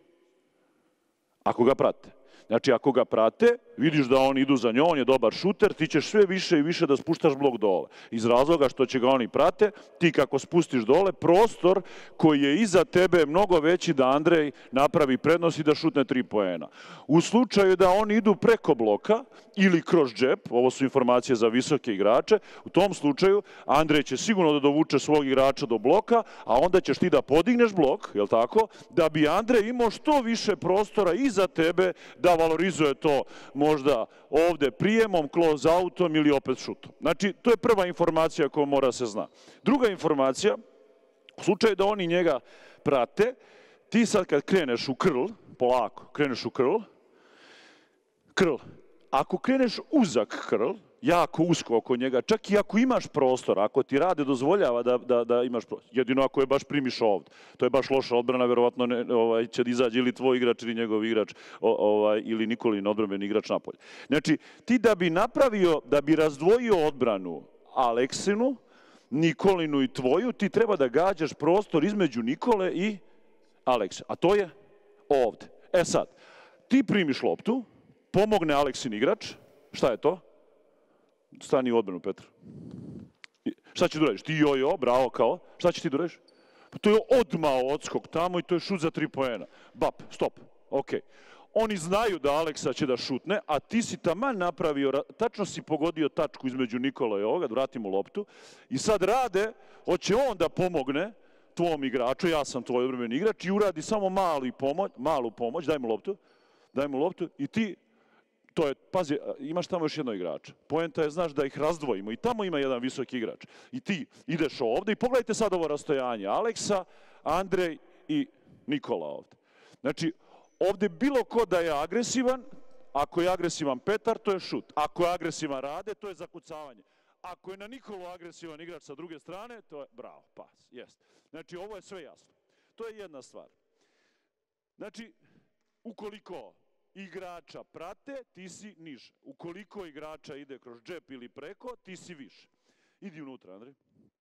Ako ga prate. Znači, ako ga prate, vidiš da oni idu za njom, on je dobar šuter, ti ćeš sve više i više da spuštaš blok dole. Iz razloga što će ga oni prate, ti kako spustiš dole, prostor koji je iza tebe mnogo veći da Andrej napravi prednost i da šutne tri poena. U slučaju da oni idu preko bloka ili kroz džep, ovo su informacije za visoke igrače, u tom slučaju Andrej će sigurno da dovuče svog igrača do bloka, a onda ćeš ti da podigneš blok, jel tako, da bi Andrej imao što više prostora iza tebe da valorizuje to možda ovde prijemom, close-outom ili opet šutom. Znači, to je prva informacija koja mora se zna. Druga informacija, u slučaju da oni njega prate, ti sad kad kreneš u krl, polako, kreneš u krl, krl, ako kreneš uzak krl, jako usko oko njega, čak i ako imaš prostor, ako ti Rade dozvoljava da, da, da imaš prostor, jedino ako je baš primiš ovde. To je baš loša odbrana, verovatno ne, ovaj, će da izađe ili tvoj igrač ili njegov igrač o, ovaj, ili Nikolin odbrambeni igrač napolje. Znači, ti da bi napravio, da bi razdvojio odbranu Aleksinu, Nikolinu i tvoju, ti treba da gađaš prostor između Nikole i Aleksa. A to je ovde. E sad, ti primiš loptu, pomogne Aleksin igrač, šta je to? Stani u odbranu, Petar. Šta će da uradiš? Ti jojo, bravo, kao. Šta će ti da uradiš? Pa to je odmah odskok tamo i to je šut za tri poena. Bap, stop. Ok. Oni znaju da Aleksa će da šutne, a ti si taman napravio, tačno si pogodio tačku između Nikola i ovoga, da vratimo loptu. I sad Rade, hoće on da pomogne tvom igraču, ja sam tvoj odbrambeni igrač, i uradi samo malu pomoć, malu pomoć, daj mu loptu, daj mu loptu i ti... To je, pazi, imaš tamo još jedno igrača. Poenta je, znaš, da ih razdvojimo i tamo ima jedan visoki igrač. I ti ideš ovde i pogledajte sad ovo rastojanje. Aleksa, Andrej i Nikola ovde. Znači, ovde bilo ko da je agresivan, ako je agresivan Petar, to je šut. Ako je agresivan Rade, to je zakucavanje. Ako je na Nikolu agresivan igrač sa druge strane, to je bravo, pas, jest. Znači, ovo je sve jasno. To je jedna stvar. Znači, ukoliko igrača prate, ti si niže. Ukoliko igrača ide kroz džep ili preko, ti si više. Idi unutra, Andrej.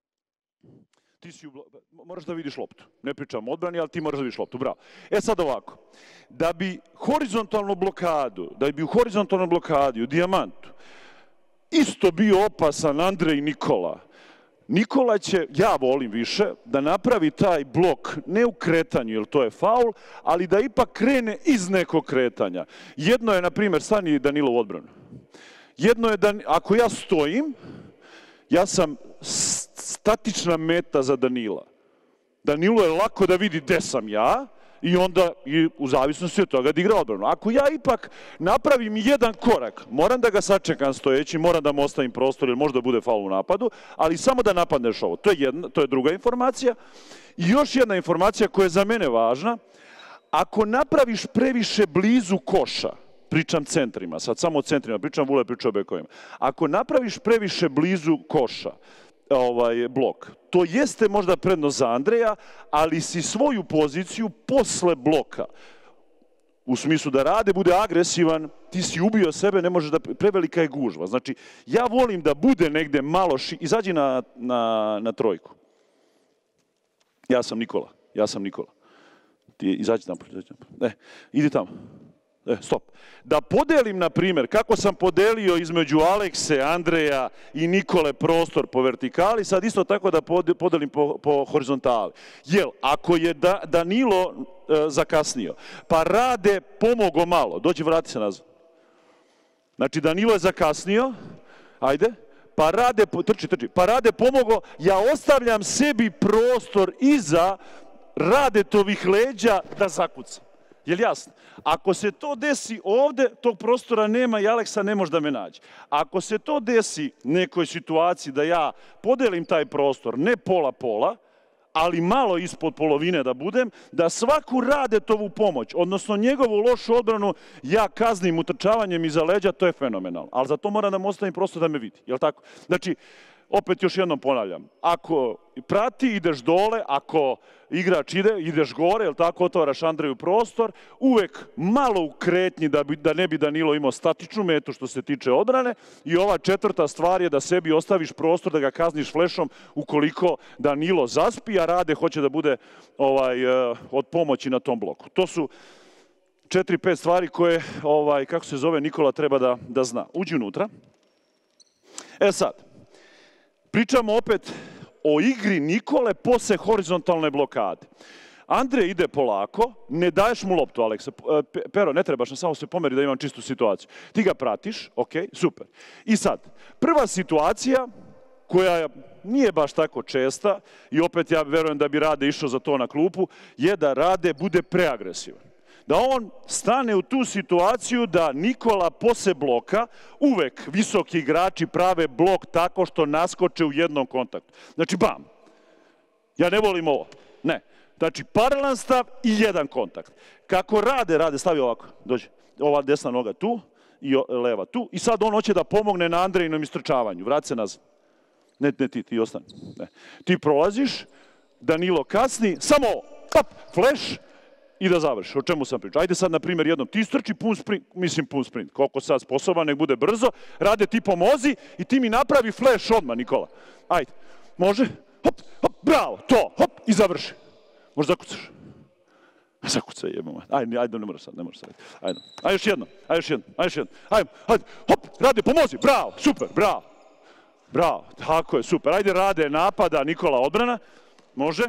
Ti si u blo... moraš da vidiš loptu. Ne pričam o odbrani, ali ti moraš da vidiš loptu. Bravo. E sad ovako. Da bi horizontalnu blokadu, da bi u horizontalnoj blokadi, u dijamantu, isto bio opasan Andrej Nikola, Nikola će, ja volim više, da napravi taj blok, ne u kretanju, jer to je faul, ali da ipak krene iz nekog kretanja. Jedno je, na primjer, stani Danilo u odbranu. Jedno je da, ako ja stojim, ja sam statična meta za Danila. Danilo je lako da vidi gde sam ja i onda i u zavisnosti od toga da igra odbranu. Ako ja ipak napravim jedan korak, moram da ga sačekam stojeći, moram da mu ostavim prostor jer možda bude faul u napadu, ali samo da napadneš ovo. To je, jedna, to je druga informacija. I još jedna informacija koja je za mene važna. Ako napraviš previše blizu koša, pričam centrima, sad samo o centrima, pričam Vule, pričam o bekovima. Ako napraviš previše blizu koša, ovaj blok, to jeste možda prednost za Andreja, ali si svoju poziciju posle bloka, u smislu da Rade bude agresivan, ti si ubio sebe, ne možeš da, prevelika je gužva. Znači, ja volim da bude negde malo ši... Izađi na, na, na trojku. Ja sam Nikola, ja sam Nikola. Ti izađi tamo, izađi tamo. Ne, idi tamo. E, stop. Da podelim, na primjer, kako sam podelio između Alekse, Andreja i Nikole prostor po vertikali, sad isto tako da podelim po, po horizontali. Jel, ako je da, Danilo e, zakasnio, pa Rade pomogo malo, dođi, vrati se nazad. Znači, Danilo je zakasnio, ajde, pa Rade, trči, trči, pa Rade pomogo, ja ostavljam sebi prostor iza Radetovih leđa da zakucam. Je li jasno? Ako se to desi ovde, tog prostora nema i Aleksa ne može da me nađe. Ako se to desi nekoj situaciji da ja podelim taj prostor, ne pola-pola, ali malo ispod polovine da budem, da svaku Radetovu pomoć, odnosno njegovu lošu odbranu, ja kaznim utrčavanjem iza leđa, to je fenomenalno. Ali za to moram da mu ostavim prostor da me vidi. Je li tako? Znači, opet još jednom ponavljam, ako prati, ideš dole, ako igrač ide, ideš gore, jel tako, otvaraš Andreju prostor, uvek malo u kretnji da, bi, da ne bi Danilo imao statičnu metu što se tiče odbrane i ova četvrta stvar je da sebi ostaviš prostor da ga kazniš flešom ukoliko Danilo zaspi, a Rade hoće da bude ovaj, od pomoći na tom bloku. To su četiri, pet stvari koje, ovaj, kako se zove, Nikola treba da, da zna. Uđi unutra. E sad, pričamo opet o igri Nikole posle horizontalne blokade. Andrej ide polako, ne daješ mu loptu, Aleksa. Pero, ne trebaš, samo se pomeri da imam čistu situaciju. Ti ga pratiš, ok, super. I sad, prva situacija koja nije baš tako česta, i opet ja verujem da bi Rade išao za to na klupu, je da Rade bude preagresivan. Da on stane u tu situaciju da Nikola posle bloka, uvek visoki igrači prave blok tako što naskoče u jednom kontaktu. Znači, bam. Ja ne volim ovo. Ne. Znači, paralelan stav i jedan kontakt. Kako Rade, Rade, stavi ovako. Dođi. Ova desna noga tu i leva tu. I sad on hoće da pomogne na Andrejinom istrčavanju. Vrati se nazad. Ne, ne ti, ti ostani. Ne. Ti prolaziš, Danilo kasni, samo pap, flash, i da završi. O čemu sam pričao? Ajde sad, na primjer, jednom ti istrči pun sprint, mislim pun sprint, koliko sad sposoban, nek bude brzo, Rade ti pomozi i ti mi napravi flash odmah, Nikola. Ajde, može? Hop, hop, bravo, to, hop, i završi. Možda zakucaš? Zakucaj, jebamo. Ajde, ajde, ne moraš sad, ne moraš sad. Ajde, ajde još jedno, ajde još jedno, ajde još jedno. Ajde, ajde, hop, Rade, pomozi, bravo, super, bravo. Bravo, tako je, super. Ajde, Rade, napada, Nikola, odbrana. Može?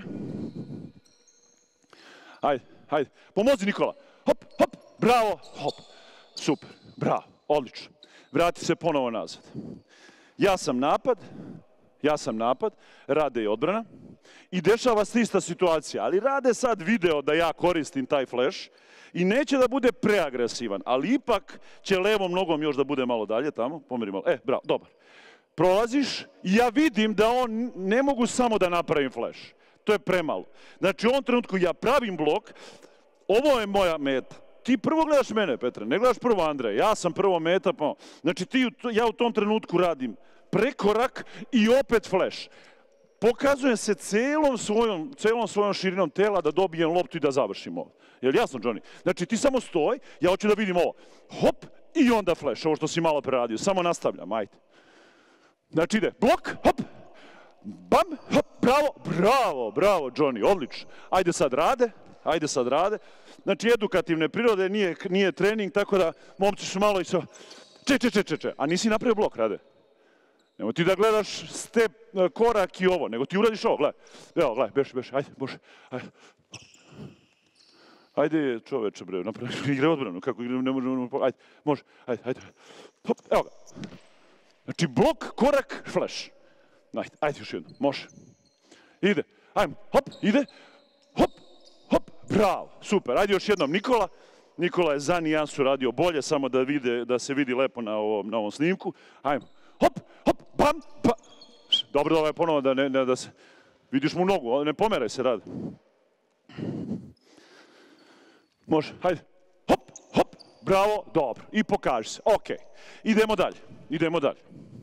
Ajde. Hajde, pomozi Nikola. Hop, hop, bravo, hop. Super, bravo, odlično. Vrati se ponovo nazad. Ja sam napad, ja sam napad, Rade je odbrana i dešava se ista situacija. Ali Rade sad video da ja koristim taj flash i neće da bude preagresivan, ali ipak će levom nogom još da bude malo dalje tamo. Pomeri malo. E, bravo, dobar. Prolaziš i ja vidim da on ne mogu samo da napravim flash. To je premalo. Znači, u ovom trenutku ja pravim blok, ovo je moja meta. Ti prvo gledaš mene, Petre, ne gledaš prvo Andreja. Ja sam prvo meta, pa... Znači, ti, ja u tom trenutku radim prekorak i opet flash. pokazujem se celom svojom, celom svojom širinom tela da dobijem loptu i da završim ovo. Je li jasno, Johnny? Znači, ti samo stoj, ja hoću da vidim ovo. Hop, i onda flash, ovo što si malo preradio. Samo nastavljam, ajde. Znači, ide blok, hop, bam, hop, bravo, bravo, bravo, Johnny, odlično. Ajde sad rade, ajde sad rade. Znači, edukativne prirode, nije, nije trening, tako da momci su malo i so... Če, če, če, če, če. A nisi napravio blok, Rade? Nemo ti da gledaš step, korak i ovo, nego ti uradiš ovo, gledaj. Evo, gledaj, beš, beš, ajde, može, ajde. Ajde, čoveče, bre, napravi igre odbranu, kako igre, ne možemo, ajde, može, ajde, ajde. Hop, evo ga. Znači, blok, korak, flash. Ajde, ajde još jedno, može. Ide, ajmo, hop, ide, hop, hop, bravo, super, ajde još jednom, Nikola. Nikola je za nijansu radio bolje, samo da, vide, da se vidi lepo na ovom, na ovom snimku. Ajmo, hop, hop, bam, pa. Dobro, ovo je ponovo da, ne, ne, da se... Vidiš mu nogu, ne pomeraj se, Rade. Može, hajde. Hop, hop, bravo, dobro. I pokaži se, okej. Idemo dalje, idemo dalje.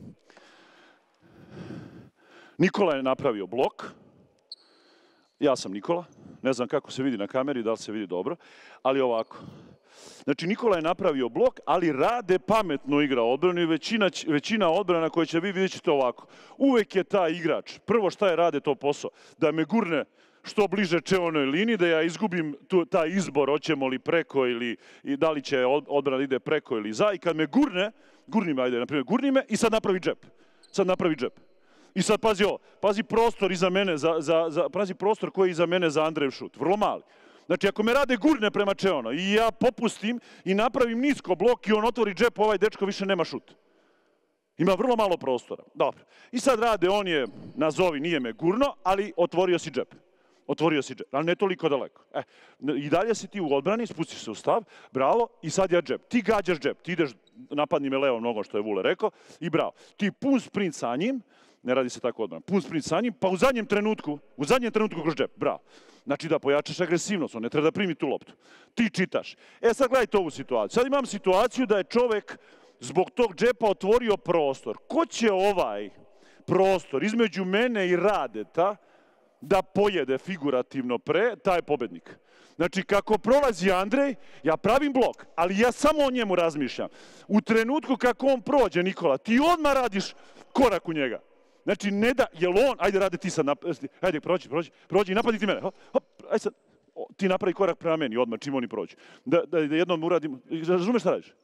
Nikola je napravio blok. Ja sam Nikola. Ne znam kako se vidi na kameri, da li se vidi dobro, ali ovako. Znači, Nikola je napravio blok, ali Rade pametno igra odbranu i većina, većina odbrana koje će vi vidjet ćete ovako. Uvek je taj igrač, prvo šta je Rade to posao, da me gurne što bliže čevonoj liniji, da ja izgubim tu, taj izbor, hoćemo li preko ili i da li će odbrana da ide preko ili za. I kad me gurne, gurni me, ajde, na primjer, gurni me i sad napravi džep. Sad napravi džep. I sad pazi ovo, pazi prostor iza mene, za, za, za, pazi prostor koji je iza mene za Andrejev šut, vrlo mali. Znači, ako me Rade gurne prema čeono i ja popustim i napravim nisko blok i on otvori džep, ovaj dečko više nema šut. Ima vrlo malo prostora. Dobro. I sad Rade, on je, nazovi, nije me gurno, ali otvorio si džep. Otvorio si džep, ali ne toliko daleko. E, i dalje si ti u odbrani, spustiš se u stav, bravo, i sad ja džep. Ti gađaš džep, ti ideš, napadni me levom nogom, što je Vule rekao, i bravo. Ti pun sprint sa njim, ne radi se tako odbrana, pun sprint sa njim, pa u zadnjem trenutku, u zadnjem trenutku kroz džep, bravo. Znači da pojačaš agresivnost, on ne treba da primi tu loptu. Ti čitaš. E sad gledajte ovu situaciju. Sad imam situaciju da je čovek zbog tog džepa otvorio prostor. Ko će ovaj prostor između mene i Radeta da pojede figurativno pre, taj je pobednik. Znači, kako prolazi Andrej, ja pravim blok, ali ja samo o njemu razmišljam. U trenutku kako on prođe, Nikola, ti odmah radiš korak u njega. Znači, ne da, jel on, ajde Rade ti sad, ajde, prođi, prođi, prođi i napadi ti mene, hop, hop, ajde sad, ti napravi korak prema meni odmah, čim oni prođu. Da, da, da jednom uradim, razumeš šta radiš?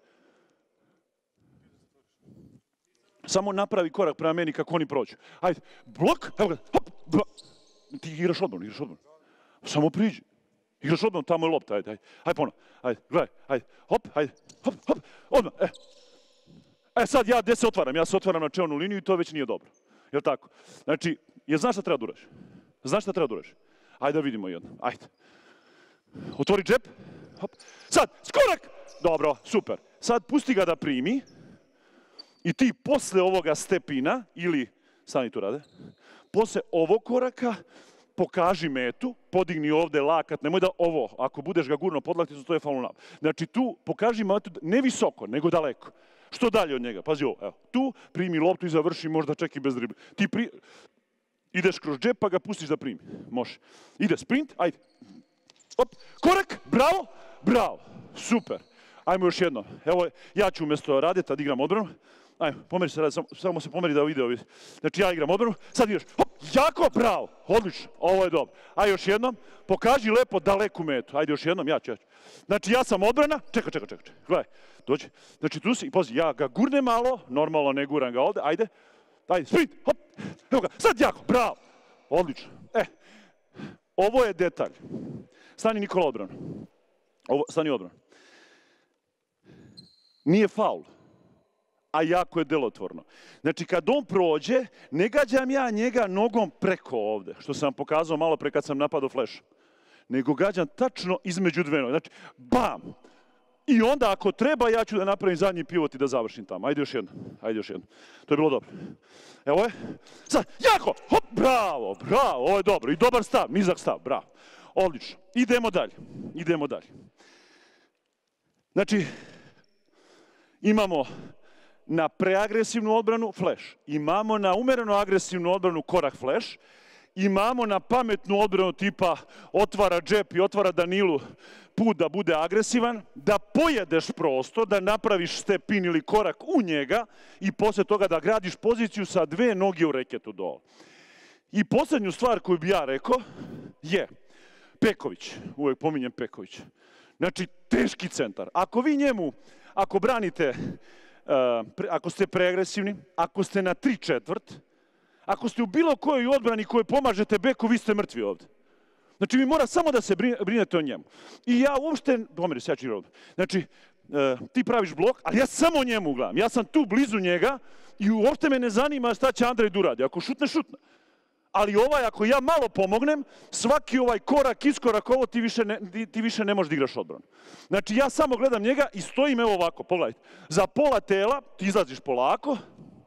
Samo napravi korak prema meni kako oni prođu. Ajde, blok, evo ga, hop, blok. Ti igraš odbranu, igraš odbranu. Samo priđi. Igraš odbranu, tamo je lopta, ajde, ajde, ajde ponovno, ajde, gledaj, ajde, hop, ajde, hop, hop, odmah, e. E sad ja gde se otvaram? Ja se otvaram na čelnu liniju i to već nije dobro. Jel' tako? Znači, jel znaš šta treba da uradiš? Znaš šta treba da uradiš? Ajde da vidimo jedno, ajde. Otvori džep, hop, sad, skorak! Dobro, super. Sad pusti ga da primi i ti posle ovoga stepina, ili, stani tu Rade, posle ovog koraka pokaži metu, podigni ovde lakat, nemoj da ovo, ako budeš ga gurno podlakticu, to je faul napad. Znači tu pokaži metu, ne visoko, nego daleko. Što dalje od njega? Pazi ovo, evo, tu primi loptu i završi, možda čak i bez dribla. Ti pri... ideš kroz džep pa ga pustiš da primi. Može. Ide sprint, ajde. Op, korak, bravo, bravo, super. Ajmo još jedno. Evo, ja ću umjesto Radeta da igram odbranu. Ajmo, pomeri se, samo, samo se pomeri da video vidi. Znači ja igram odbranu, sad ideš, hop, jako, bravo, odlično, ovo je dobro. Ajde još jednom, pokaži lepo daleku metu. Ajde još jednom, ja ću, ja ću. Znači ja sam odbrana, čekaj, čekaj, čekaj, gledaj, dođi. Znači tu si, pazi, ja ga gurnem malo, normalno ne guram ga ovde, ajde, ajde, sprint, hop, evo ga, sad jako, bravo, odlično. E, ovo je detalj. Stani Nikola odbranu. Ovo, stani odbranu. Nije faul, a jako je delotvorno. Znači, kad on prođe, ne gađam ja njega nogom preko ovde, što sam vam pokazao malo pre kad sam napadao flash, nego gađam tačno između dve noge. Znači, bam! I onda, ako treba, ja ću da napravim zadnji pivot i da završim tamo. Ajde još jedno, ajde još jedno. To je bilo dobro. Evo je. Sad, jako! Hop, bravo, bravo, ovo je dobro. I dobar stav, nizak stav, bravo. Odlično. Idemo dalje, idemo dalje. Znači, imamo na preagresivnu odbranu flash. Imamo na umereno agresivnu odbranu korak flash. imamo na pametnu odbranu tipa otvara džep i otvara Danilu put da bude agresivan, da pojedeš prostor, da napraviš stepin ili korak u njega i posle toga da gradiš poziciju sa dve noge u reketu dole. I poslednju stvar koju bi ja rekao je Peković, uvek pominjem Peković. Znači, teški centar. Ako vi njemu, ako branite, ako ste preagresivni, ako ste na tri četvrt, ako ste u bilo kojoj odbrani kojoj pomažete beku, vi ste mrtvi ovde. Znači, vi mora samo da se brinete o njemu. I ja uopšte, pomeri se, ja ću igrati. Znači, ti praviš blok, ali ja samo o njemu gledam. Ja sam tu blizu njega i uopšte me ne zanima šta će Andrej da uradi. Ako šutne, šutne. Ali ovaj, ako ja malo pomognem, svaki ovaj korak, iskorak, ovo ti više ne, ti više ne možeš da igraš odbranu. Znači, ja samo gledam njega i stojim evo ovako, pogledajte. Za pola tela ti izlaziš polako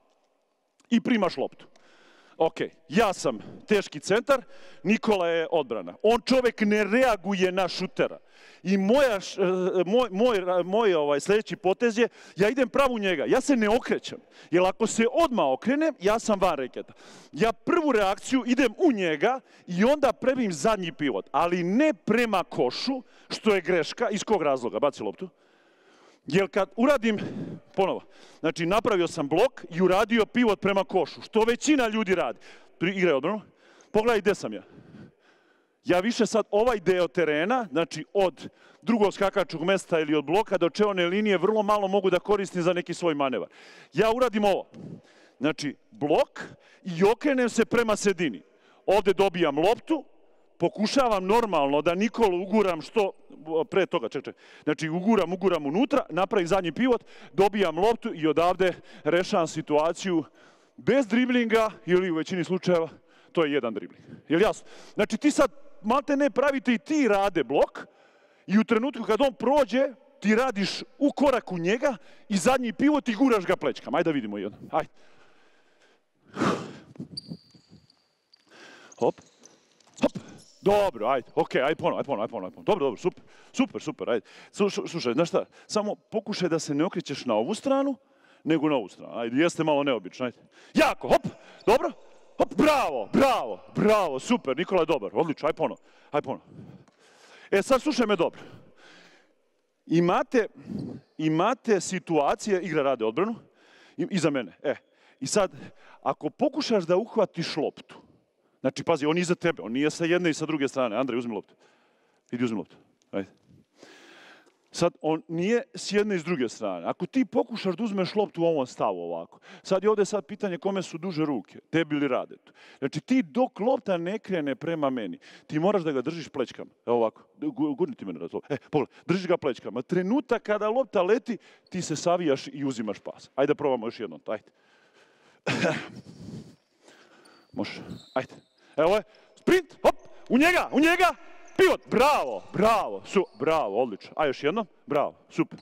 i primaš loptu. Ok, ja sam teški centar, Nikola je odbrana. On čovek ne reaguje na šutera. I moja, moj, moj, moj ovaj, sljedeći potez je, ja idem pravo u njega, ja se ne okrećem. Jer ako se odmah okrenem, ja sam van reketa. Ja prvu reakciju idem u njega i onda prebim zadnji pivot, ali ne prema košu, što je greška. Iz kog razloga? Baci loptu. Jer kad uradim, ponovo, znači napravio sam blok i uradio pivot prema košu, što većina ljudi radi. Igraj odbranu. Pogledaj gde sam ja. Ja više sad ovaj deo terena, znači od drugog skakačog mesta ili od bloka do čeone linije, vrlo malo mogu da koristim za neki svoj manevar. Ja uradim ovo. Znači blok i okrenem se prema sredini. Ovde dobijam loptu, pokušavam normalno da Nikolu uguram što pre toga, ček, ček. Znači uguram, uguram unutra, napravim zadnji pivot, dobijam loptu i odavde rešavam situaciju bez driblinga ili u većini slučajeva to je jedan dribling. Jel jasno? Znači ti sad malte ne pravite i ti rade blok i u trenutku kad on prođe ti radiš u korak u njega i zadnji pivot i guraš ga plećkama. Ajde da vidimo jedno. Ajde. Hop. Hop. Dobro, ajde, okej, ajde ponovno, ajde ponovno, ajde ponovno. Dobro, dobro, super, super, super, ajde. Slušaj, znaš šta, samo pokušaj da se ne okrećeš na ovu stranu, nego na ovu stranu. Ajde, jeste malo neobično, ajde. Jako, hop, dobro, hop, bravo, bravo, bravo, super, Nikola je dobar, odlično, ajde ponovno, ajde ponovno. E, sad slušaj me dobro. Imate, imate situacije, igra rade odbranu, iza mene, e. I sad, ako pokušaš da uhvatiš loptu, znači, pazi, on je iza tebe, on nije sa jedne i sa druge strane. Andrej, uzmi loptu. Idi, uzmi loptu. Ajde. Sad, on nije s jedne i s druge strane. Ako ti pokušaš da uzmeš loptu u ovom stavu ovako, sad je ovde sad pitanje kome su duže ruke, tebi ili Radetu. Znači, ti dok lopta ne krene prema meni, ti moraš da ga držiš plećkama. Evo ovako, gurni ti mene na to. E, pogledaj, držiš ga plećkama. Trenutak kada lopta leti, ti se savijaš i uzimaš pas. Ajde da probamo još jednom, ajde. Može, ajde. Evo je, sprint, hop, u njega, u njega, pivot, bravo, bravo, su, bravo, odlično. A još jedno, bravo, super.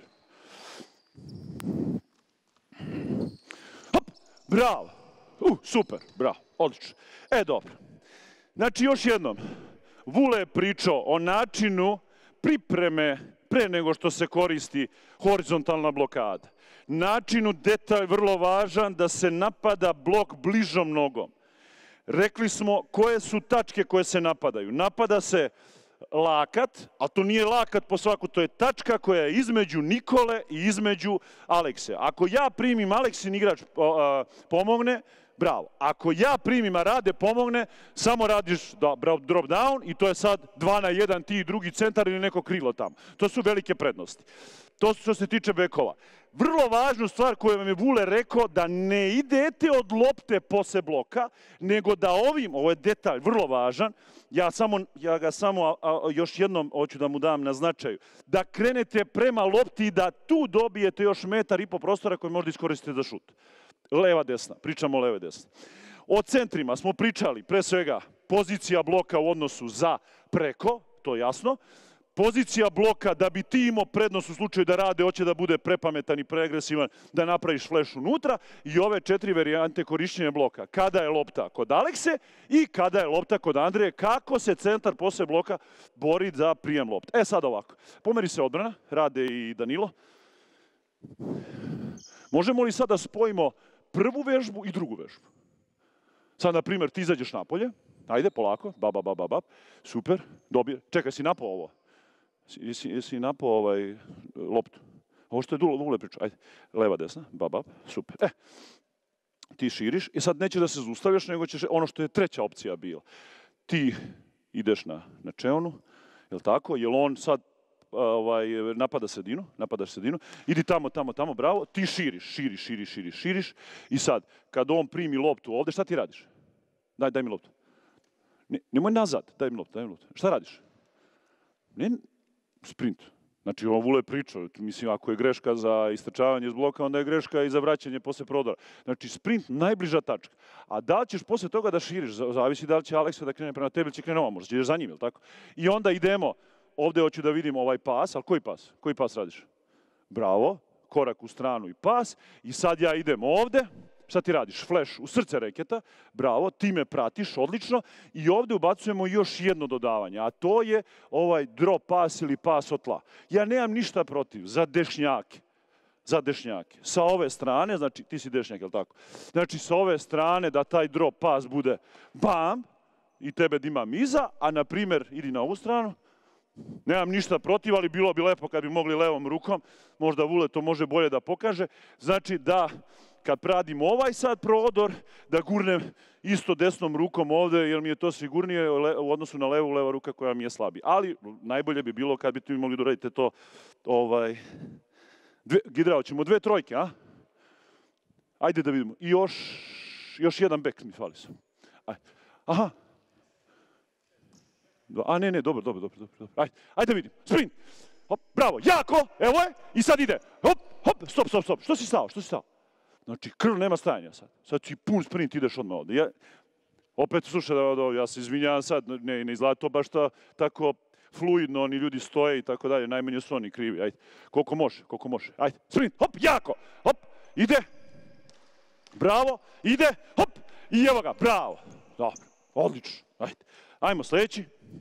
Hop, bravo, uh, super, bravo, odlično. E, dobro. Znači, još jednom, Vule je pričao o načinu pripreme pre nego što se koristi horizontalna blokada. Načinu, detalj vrlo važan, da se napada blok bližom nogom. Rekli smo koje su tačke koje se napadaju. Napada se lakat, a to nije lakat po svaku, to je tačka koja je između Nikole i između Alekse. Ako ja primim, Aleksin igrač pomogne, bravo. Ako ja primim, a Rade pomogne, samo radiš drop down i to je sad dva na jedan ti i drugi centar ili neko krilo tamo. To su velike prednosti. To što se tiče bekova. Vrlo važnu stvar koju vam je Vule rekao, da ne idete od lopte posle bloka, nego da ovim, ovo je detalj vrlo važan, ja, samo, ja ga samo a, a, još jednom hoću da mu dam na značaju, da krenete prema lopti i da tu dobijete još metar i po prostora koji možda iskoristite za šut. Leva, desna, pričamo o leve, desna. O centrima smo pričali, pre svega, pozicija bloka u odnosu za preko, to je jasno. Pozicija bloka da bi ti imao prednost u slučaju da Rade hoće da bude prepametan i preagresivan, da napraviš fleš unutra i ove četiri varijante korišćenja bloka. Kada je lopta kod Alekse i kada je lopta kod Andreje, kako se centar posle bloka bori za prijem lopta. E sad ovako, pomeri se odbrana, Rade i Danilo. Možemo li sad da spojimo prvu vežbu i drugu vežbu? Sad, na primjer, ti izađeš napolje, Ajde, polako, bab, bab, bab, bab, super, dobije. Čekaj, si napao ovo? Jesi, jesi napao ovaj loptu? Ovo što je Dule, Dule priča, ajde, leva, desna, bab, bab, super. E, ti širiš i sad neće da se zaustavljaš, nego ćeš, ono što je treća opcija bila. Ti ideš na, na čeonu, jel tako, jel on sad ovaj, napada sredinu, napadaš sredinu, idi tamo, tamo, tamo, bravo, ti širiš, širiš, širiš, širiš, širiš i sad, kad on primi loptu ovde, šta ti radiš? Daj, daj mi loptu. Ne, nemoj nazad, daj mi loptu, daj mi loptu. Šta radiš? Ne, sprint. Znači, ovo Vule priča, mislim, ako je greška za istrčavanje iz bloka, onda je greška i za vraćanje posle prodora. Znači, sprint, najbliža tačka. A da li ćeš posle toga da širiš, zavisi da li će Aleksa da krene prema tebi ili će krene ovo, možda ćeš za njim, ili tako? I onda idemo, ovde hoću da vidim ovaj pas, ali koji pas? Koji pas radiš? Bravo, korak u stranu i pas. I sad ja idem ovde, šta ti radiš? Flash u srce reketa, bravo, ti me pratiš, odlično. I ovde ubacujemo još jedno dodavanje, a to je ovaj drop pas ili pas od tla. Ja nemam ništa protiv za dešnjake. Za dešnjake. Sa ove strane, znači ti si dešnjak, je li tako? Znači sa ove strane da taj drop pas bude bam i tebe da imam iza, a na primer idi na ovu stranu. Nemam ništa protiv, ali bilo bi lepo kad bi mogli levom rukom, možda Vule to može bolje da pokaže. Znači da kad radim ovaj sad prodor, da gurnem isto desnom rukom ovde, jer mi je to sigurnije u odnosu na levu, leva ruka koja mi je slabija. Ali najbolje bi bilo kad bi ti mogli da uradite to, ovaj, dve, Gidrao, ćemo dve trojke, a? Ajde da vidimo. I još, još jedan bek mi fali sam. Ajde. Aha. A ne, ne, dobro, dobro, dobro, dobro. Ajde, ajde da vidim. Sprint. Hop, bravo, jako, evo je, i sad ide. Hop, hop, stop, stop, stop. Što si stao, što si stao? Znači, krv nema stajanja sad. Sad ti pun sprint, ideš odmah ovde. Ja, opet, slušaj, ja se izvinjavam sad, ne, ne izgleda to baš ta, tako fluidno, oni ljudi stoje i tako dalje, najmanje su oni krivi. Ajde, koliko može, koliko može. Ajde, sprint, hop, jako, hop, ide. Bravo, ide, hop, i evo ga, bravo. Dobro, odlično, ajde. Ajmo sledeći.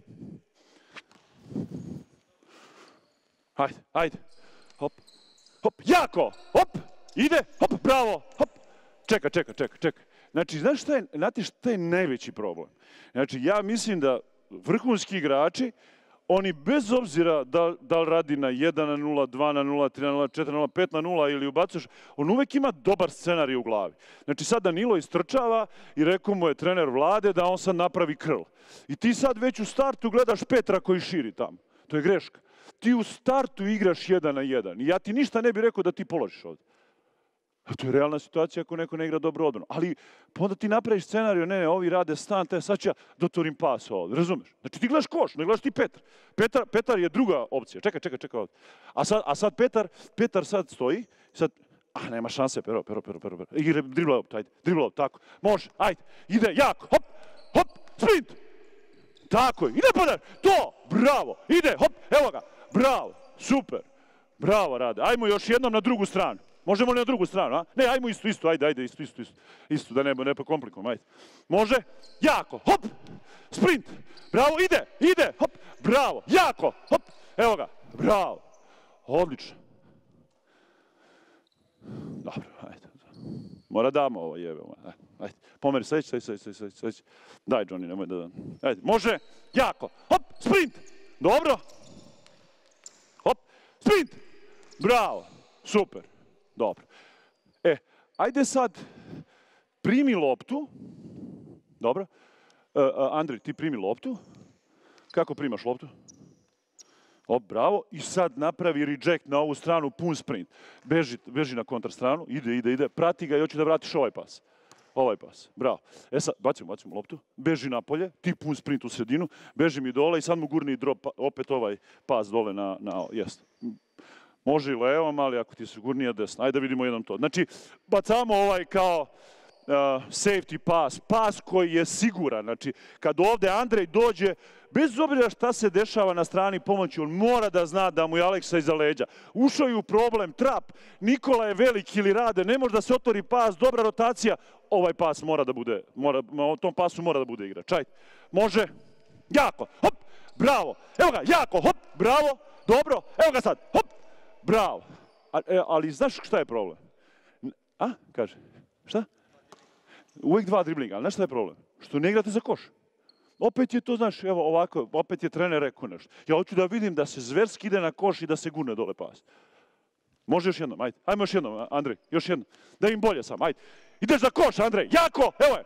Ajde, ajde, hop, hop, jako, hop. Ide, hop, bravo, hop. Čeka, čeka, čeka, čeka. Znači, znaš šta je, znate šta je najveći problem? Znači, ja mislim da vrhunski igrači, oni bez obzira da, da li radi na jedan na nula, dva na nula, tri na nula, četiri na nula, pet na nula ili ubacuješ, on uvek ima dobar scenarij u glavi. Znači, sad Danilo istrčava i rekao mu je trener Vlade da on sad napravi krl. I ti sad već u startu gledaš Petra koji širi tamo. To je greška. Ti u startu igraš jedan na jedan. I ja ti ništa ne bih rekao da ti položiš ovde. To je realna situacija ako neko ne igra dobro odbranu. Ali onda ti napraviš scenariju, ne, ne, ovi rade stan, te sad ću ja dotorim pas ovdje, razumeš? Znači ti gledaš koš, ne gledaš ti Petar. Petar, Petar je druga opcija. Čekaj, čekaj, čekaj ovdje. A sad, a sad Petar, Petar sad stoji, sad, ah, nema šanse, pero, pero, pero, pero, pero. Igre, dribla opet, ajde, dribla opet, tako. Može, ajde, ide, jako, hop, hop, sprint. Tako je, ide Petar, to, bravo, ide, hop, evo ga, bravo, super, bravo rade. Ajmo još jednom na drugu stranu. Možemo li na drugu stranu, a? Ne, ajmo isto, isto, ajde, ajde, isto, isto, isto. Isto, da ne, ne komplikujem, ajde. Može? Jako, hop, sprint, bravo, ide, ide, hop, bravo, jako, hop, evo ga, bravo, odlično. Dobro, ajde. Mora damo ovo, jebe, ajde, ajde. Pomeri, sledeći, sledeći, sledeći, sledeći, sledeći. Daj, Johnny, nemoj da... Ajde, može, jako, hop, sprint, dobro. Hop, sprint, bravo, super. Dobro. E, ajde sad, primi loptu. Dobro. Uh, uh, Andrej, ti primi loptu. Kako primaš loptu? O, bravo. I sad napravi reject na ovu stranu, pun sprint. Beži, beži na kontra stranu, ide, ide, ide. Prati ga i hoće da vratiš ovaj pas. Ovaj pas. Bravo. E sad, bacimo, bacimo loptu. Beži napolje, ti pun sprint u sredinu. Beži mi dole i sad mu gurni drop, opet ovaj pas dole na, na jest. Može i levom, ali ako ti je sigurnije desno. Ajde da vidimo jednom to. Znači, bacamo ovaj kao uh, safety pass, pas koji je siguran. Znači, kad ovde Andrej dođe, bez obzira šta se dešava na strani pomoći, on mora da zna da mu je Aleksa iza leđa. Ušao je u problem, trap, Nikola je veliki ili Rade, ne može da se otvori pas, dobra rotacija, ovaj pas mora da bude, mora, u tom pasu mora da bude igrač. Ajde, može, jako, hop, bravo, evo ga, jako, hop, bravo, dobro, evo ga sad, hop, bravo. A, e, ali znaš šta je problem? A, kaže, šta? Uvijek dva driblinga, ali znaš šta je problem? Što ne igrate za koš. Opet je to, znaš, evo ovako, opet je trener rekao nešto. Ja hoću da vidim da se zverski ide na koš i da se gune dole pas. Može još jednom, ajde. Ajmo još jednom, Andrej, još jednom. Da im bolje sam, ajde. Ideš za koš, Andrej, jako, evo je.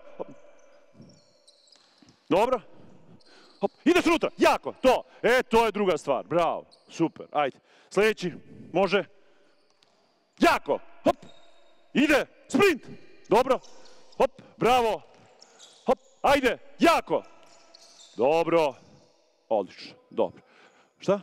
Dobro. Hop, ideš unutra, jako, to. E, to je druga stvar, bravo, super, ajde. Sljedeći, može. Jako, hop, ide, sprint, dobro, hop, bravo, hop, ajde, jako. Dobro, odlično, dobro. Šta?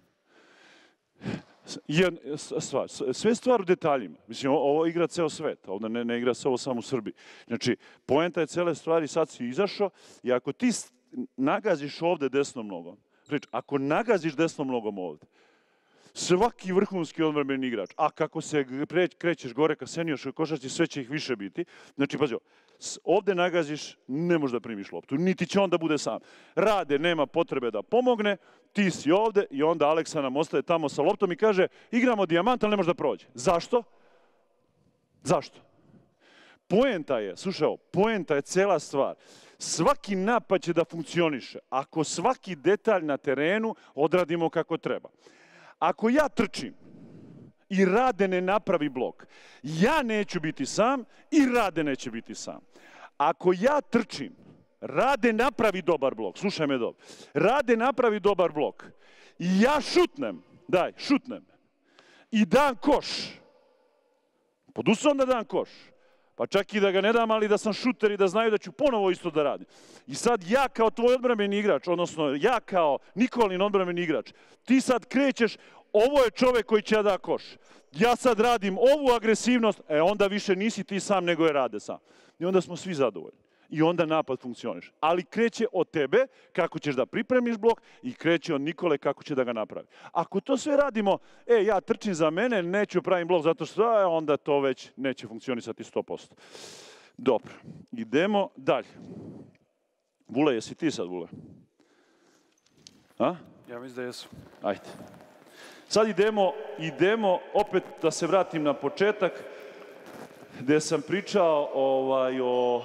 Jedna stvar, sve stvar u detaljima. Mislim, ovo igra ceo svet, ovdje ne, ne igra se ovo samo u Srbiji. Znači, poenta je cele stvari, sad si izašao i ako ti nagaziš ovdje desnom nogom, reći, ako nagaziš desnom nogom ovdje, svaki vrhunski odbrambeni igrač, a kako se krećeš gore ka seniorskoj košarci, sve će ih više biti. Znači, pazi, ovdje nagaziš, ne možeš da primiš loptu, niti će on da bude sam. Rade, nema potrebe da pomogne, ti si ovdje i onda Aleksa nam ostaje tamo sa loptom i kaže, igramo dijamant, ali ne može da prođe. Zašto? Zašto? Poenta je, slušaj ovo, poenta je cela stvar. Svaki napad će da funkcioniše ako svaki detalj na terenu odradimo kako treba. Ako ja trčim i Rade ne napravi blok, ja neću biti sam i Rade neće biti sam. Ako ja trčim, Rade napravi dobar blok, slušaj me dobro, Rade napravi dobar blok i ja šutnem, daj, šutnem i dam koš, pod uslovom da dam koš, pa čak i da ga ne dam, ali da sam šuter i da znaju da ću ponovo isto da radim. I sad ja kao tvoj odbrambeni igrač, odnosno ja kao Nikolin odbrambeni igrač, ti sad krećeš, ovo je čovek koji će da koš. Ja sad radim ovu agresivnost, e onda više nisi ti sam, nego je Rade sam. I onda smo svi zadovoljni. I onda napad funkcioniš. Ali kreće od tebe kako ćeš da pripremiš blok i kreće od Nikole kako će da ga napravi. Ako to sve radimo, e, ja trčim za mene, neću pravim blok zato što, e, onda to već neće funkcionisati sto posto. Dobro, idemo dalje. Vule, jesi ti sad, Vule? A? Ja mislim da jesu. Ajde. Sad idemo, idemo, opet da se vratim na početak, gde sam pričao ovaj, o...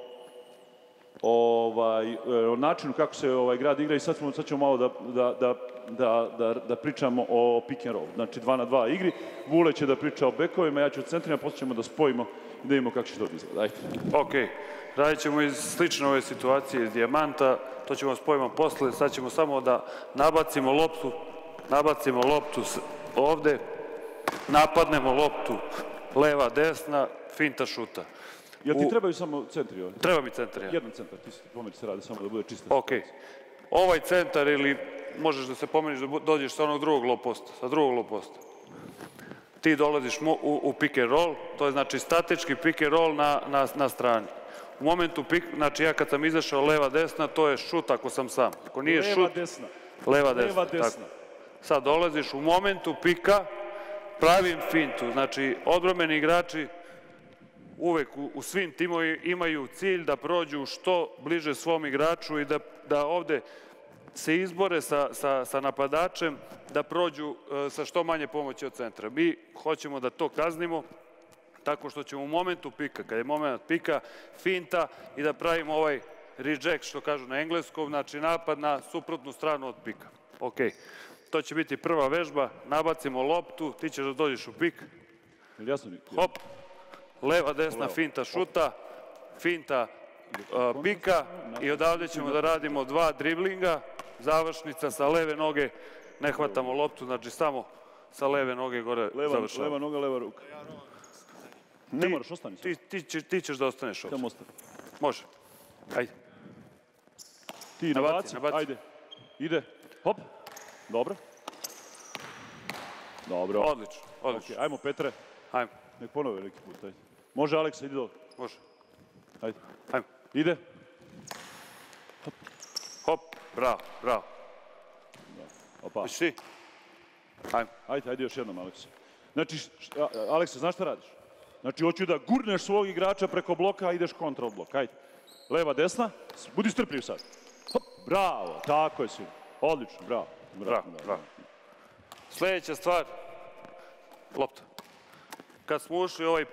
Ovaj, o načinu kako se ovaj grad igra i sad ćemo, sad ćemo malo da, da, da, da, da, da pričamo o pick and roll. Znači dva na dva igri. Vule će da priča o bekovima, ja ću o centrima, posle ćemo da spojimo i da vidimo kako će to izgleda. Ajde. Ok, radit ćemo iz slične ove situacije iz dijamanta, to ćemo spojimo posle, sad ćemo samo da nabacimo loptu, nabacimo loptu ovde, napadnemo loptu leva, desna, finta, šuta. Jel ti trebaju samo centri ovdje? Treba mi centar, ja. Jedan centar, ti pomeri se radi samo da bude čista. Ok. Ovaj centar ili možeš da se pomeniš da dođeš sa onog drugog low posta, sa drugog low posta. Ti dolaziš u, u pick and roll, to je znači statički pick and roll na, na, na strani. U momentu, pik, znači ja kad sam izašao leva, desna, to je šut ako sam sam. Ako nije leva, šut, desna. Leva, desna. Leva, desna. Tako. Sad dolaziš u momentu pika, pravim fintu, znači odbrambeni igrači uvek u, u svim timovima imaju cilj da prođu što bliže svom igraču i da, da ovde se izbore sa, sa, sa napadačem, da prođu uh, sa što manje pomoći od centra. Mi hoćemo da to kaznimo tako što ćemo u momentu pika, kad je moment pika, finta i da pravimo ovaj reject, što kažu na engleskom, znači napad na suprotnu stranu od pika. Ok, to će biti prva vežba, nabacimo loptu, ti ćeš da dođeš u pik. Jasno mi? Hop. Leva, desna, finta, šuta, finta, uh, pika i odavde ćemo da radimo dva driblinga, završnica sa leve noge, ne hvatamo loptu, znači samo sa leve noge gore završamo. Leva noga, leva ruka. Ne moraš, ostani. Ti, ti, ti, ti ćeš da ostaneš ovdje. Tamo ostani. Može. Ajde. Ti nabaci, ajde. Ide. Hop. Dobro. Dobro. Odlično, odlično. Ok, ajmo Petre. Ajmo. Nek ponove neki put, ajde. Može Aleksa, ide dole. Može. Ajde. Ajmo. Ide. Hop. Hop, bravo, bravo. Opa. Viš ti? Ajmo. Ajde, ajde još jednom, Aleksa. Znači, Aleksa, znaš šta radiš? Znači, hoću da gurneš svog igrača preko bloka, a ideš kontra od bloka. Ajde. Leva, desna, budi strpljiv sad. Hop, bravo, tako je svi. Odlično, bravo. Bravo, bravo. Sljedeća stvar, lopta. Kad smo ušli u ovaj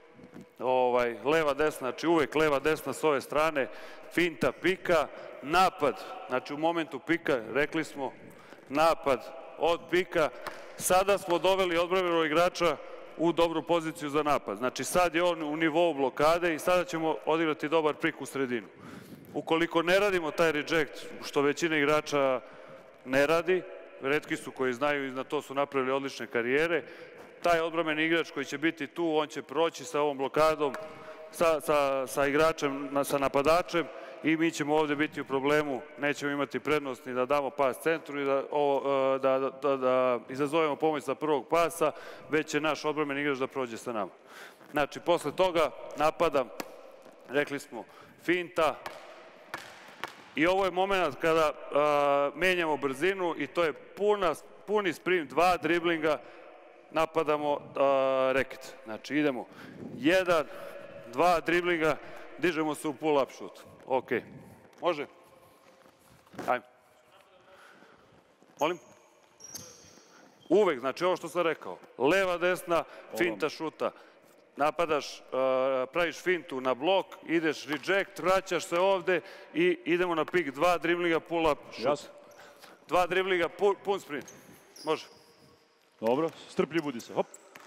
ovaj, leva, desna, znači uvek leva, desna s ove strane, finta, pika, napad, znači u momentu pika, rekli smo, napad od pika, sada smo doveli odbrambenog igrača u dobru poziciju za napad. Znači sad je on u nivou blokade i sada ćemo odigrati dobar pik u sredinu. Ukoliko ne radimo taj reject, što većina igrača ne radi, retki su koji znaju i na to su napravili odlične karijere, taj odbrambeni igrač koji će biti tu, on će proći sa ovom blokadom, sa, sa, sa igračem, sa napadačem i mi ćemo ovde biti u problemu, nećemo imati prednost ni da damo pas centru i da, o, da, da, da, da izazovemo pomoć sa prvog pasa, već će naš odbrambeni igrač da prođe sa nama. Znači, posle toga napadam, rekli smo, finta, i ovo je moment kada a, menjamo brzinu i to je puna, puni sprint, dva driblinga, napadamo a, reket. Znači idemo, jedan, dva driblinga, dižemo se u pull-up šut. Ok, može? Ajmo. Molim? Uvek, znači ovo što sam rekao, leva, desna, finta, šuta. Napadaš, praviš fintu na blok, ideš reject, vraćaš se ovde i idemo na pik, dva driblinga, pull-up, šut. Dva driblinga, pun sprint. Može. Dobro, strpljiv budi se, hop.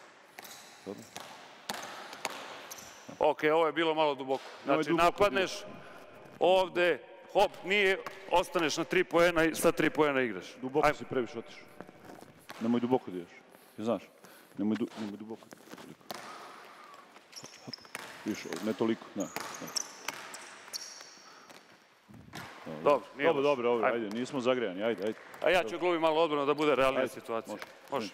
Ok, ovo je bilo malo duboko. Znači napadneš, ovde, hop, nije, ostaneš na tri poena i sa tri poena igraš. Duboko si previše otišao. Nemoj duboko da ideš, znaš, nemoj duboko. Više, ne toliko, da. Dobro, nije dobro, dobro, dobro, ajde, nismo zagrejani, ajde, ajde. A ja ću glumiti malo odbranu da bude realnija situacija. Može.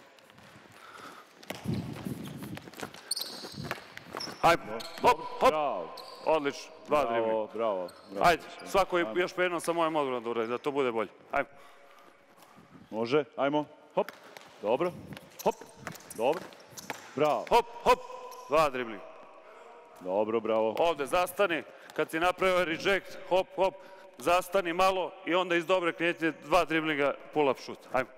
Ajde, hop, hop. Odlično, dva driblinga. Bravo, bravo. Ajde, svako još po jednom sa mojom odbranom da uradi, da to bude bolje. Ajmo. Može, ajmo, hop, dobro, hop, dobro, bravo. Hop, hop, dva driblinga. Dobro, bravo. Ovde zastani, kad si napravio reject, hop, hop, zastani malo i onda iz dobre knjetnje dva driblinga, pull-up šut. Ajmo.